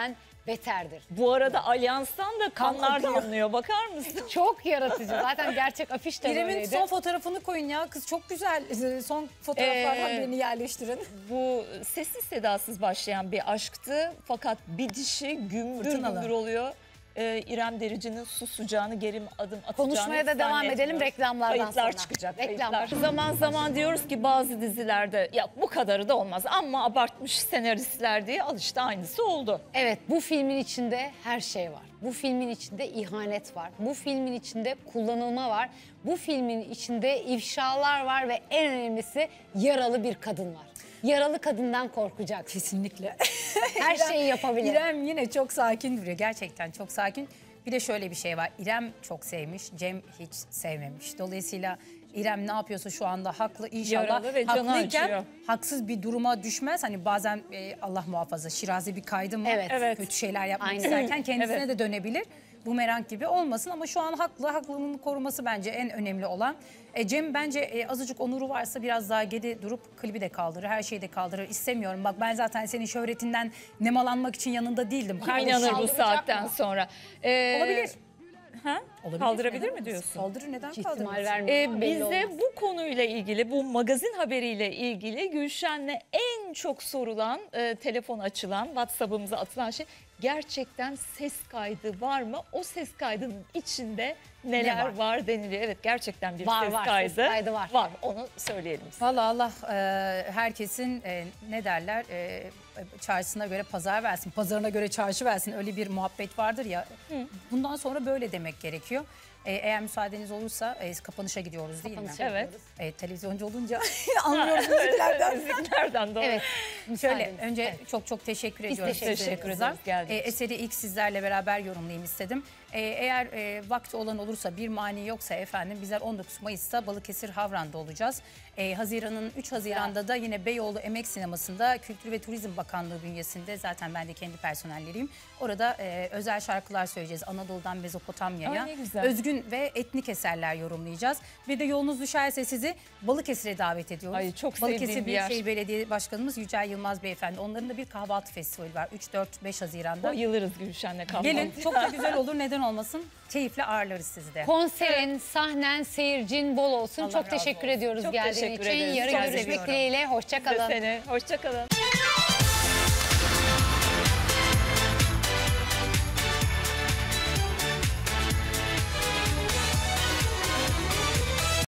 Speaker 2: beterdir.
Speaker 1: Bu arada alyanstan da kanlar
Speaker 11: akıyor.
Speaker 1: damlıyor. Bakar mısın?
Speaker 2: Çok yaratıcı. Zaten gerçek afiş de
Speaker 11: İrem'in
Speaker 2: böyleydi.
Speaker 11: son fotoğrafını koyun ya. Kız çok güzel. Son fotoğraflardan
Speaker 1: Ee,
Speaker 11: birini yerleştirin.
Speaker 1: Bu sessiz sedasız başlayan bir aşktı. Fakat bir dişi gümbür
Speaker 11: Fırtınalı.
Speaker 1: gümbür oluyor. Ee, İrem Derici'nin susacağını, geri adım atacağını
Speaker 2: Konuşmaya da devam edelim
Speaker 1: zannetmiyorum.
Speaker 2: reklamlardan
Speaker 1: Kayıtlar
Speaker 2: sonra.
Speaker 1: çıkacak.
Speaker 2: Reklamlar.
Speaker 1: Kayıtlar. Zaman zaman diyoruz ki bazı dizilerde ya bu kadarı da olmaz. Ama abartmış senaristler diye al işte aynısı oldu.
Speaker 2: Evet, bu filmin içinde her şey var. Bu filmin içinde ihanet var. Bu filmin içinde kullanılma var. Bu filmin içinde ifşalar var ve en önemlisi yaralı bir kadın var. Yaralı kadından korkacak.
Speaker 11: Kesinlikle.
Speaker 2: Her
Speaker 11: İrem-
Speaker 2: şeyi yapabilir.
Speaker 11: İrem yine çok sakin duruyor. Gerçekten çok sakin. Bir de şöyle bir şey var. İrem çok sevmiş, Cem hiç sevmemiş. Dolayısıyla İrem ne yapıyorsa şu anda haklı. İnşallah
Speaker 1: Yaralı ve canı
Speaker 11: haklıyken
Speaker 1: acıyor.
Speaker 11: haksız bir duruma düşmez. Hani bazen e, Allah muhafaza Şirazi bir kaydı mı?
Speaker 2: Evet.
Speaker 1: Evet.
Speaker 11: Kötü şeyler yapmak
Speaker 2: Aynen.
Speaker 11: isterken kendisine
Speaker 1: Evet.
Speaker 11: de dönebilir. Bumerang gibi olmasın ama şu an haklı. Haklılığını koruması bence en önemli olan. E, Cem bence e, azıcık onuru varsa biraz daha geri durup klibi de kaldırır, her şeyi de kaldırır. İstemiyorum. Bak ben zaten senin şöhretinden nemalanmak için yanında değildim.
Speaker 1: Kim
Speaker 11: Kardeşim.
Speaker 1: inanır bu
Speaker 2: kaldıracak
Speaker 1: saatten
Speaker 2: mı?
Speaker 1: sonra? Ee,
Speaker 11: Olabilir.
Speaker 1: Ha?
Speaker 11: Olabilir.
Speaker 1: Kaldırabilir
Speaker 11: Neden
Speaker 1: mi
Speaker 11: olmasın?
Speaker 1: diyorsun?
Speaker 11: Kaldırır, neden
Speaker 2: Hiç ihtimal
Speaker 11: kaldırmaz?
Speaker 2: vermiyor
Speaker 1: Ee,
Speaker 2: ama belli
Speaker 1: bize
Speaker 2: olmaz.
Speaker 1: bu konuyla ilgili, bu magazin haberiyle ilgili Gülşen'le en çok sorulan, e, telefon açılan, WhatsApp'ımıza atılan şey gerçekten ses kaydı var mı? O ses kaydının içinde neler
Speaker 11: Ne
Speaker 1: var?
Speaker 11: var?
Speaker 1: deniliyor. Evet, gerçekten bir
Speaker 2: Var,
Speaker 1: ses
Speaker 2: var,
Speaker 1: kaydı,
Speaker 2: ses kaydı var.
Speaker 1: Var, onu söyleyelim.
Speaker 11: Valla Allah e, herkesin e, ne derler e, çarşısına göre pazar versin, pazarına göre çarşı versin. Öyle bir muhabbet vardır ya. Bundan sonra böyle demek gerekiyor. E, eğer müsaadeniz olursa e, kapanışa gidiyoruz değil
Speaker 2: Kapanışa
Speaker 11: mi?
Speaker 1: Evet.
Speaker 11: E, televizyoncu olunca anlıyoruz müziklerden.
Speaker 1: Müziklerden doğru.
Speaker 2: Evet.
Speaker 11: Şöyle
Speaker 2: müsaadeniz.
Speaker 11: önce
Speaker 2: Evet.
Speaker 11: çok çok teşekkür
Speaker 2: Biz
Speaker 11: ediyoruz.
Speaker 2: teşekkür
Speaker 11: sizlere
Speaker 1: ederiz
Speaker 11: kızlar.
Speaker 1: geldiğiniz
Speaker 11: E, eseri ilk sizlerle beraber yorumlayayım istedim. E, eğer e, vakti olan olursa, bir mani yoksa efendim bizler on dokuz Mayıs'ta Balıkesir Havran'da olacağız. E, Haziran'ın üç Haziran'da da yine Beyoğlu Emek Sineması'nda Kültür ve Turizm Bakanlığı bünyesinde, zaten ben de kendi personelleriyim. Orada e, özel şarkılar söyleyeceğiz. Anadolu'dan Mezopotamya'ya.
Speaker 1: Ay, ne güzel.
Speaker 11: Özgün ve etnik eserler yorumlayacağız. Ve de yolunuz düşerse sizi Balıkesir'e davet ediyoruz.
Speaker 1: Ay, çok sevdiğim
Speaker 11: Balıkesir
Speaker 1: bir yer.
Speaker 11: Büyükşehir Belediye Başkanımız Yücel Yılmaz Beyefendi. Onların da bir kahvaltı festivali var. üç, dört, beş Haziran'da.
Speaker 1: Bayılırız Gülşen'le kahvaltı.
Speaker 11: Gelin, çok da güzel olur, neden olmasın. Keyifle ağırlarız sizi de.
Speaker 2: Konserin, sahnen, seyircin bol olsun.
Speaker 11: Allah
Speaker 2: çok
Speaker 11: razı
Speaker 2: teşekkür
Speaker 11: olsun.
Speaker 2: ediyoruz
Speaker 1: Çok
Speaker 2: geldiğin
Speaker 1: teşekkür
Speaker 2: için.
Speaker 1: ederiz.
Speaker 2: Yarın
Speaker 1: Çok
Speaker 2: görüşmek
Speaker 11: seviyorum.
Speaker 2: dileğiyle. Hoşça
Speaker 1: Biz de
Speaker 2: kalın.
Speaker 1: seni. Hoşça kalın.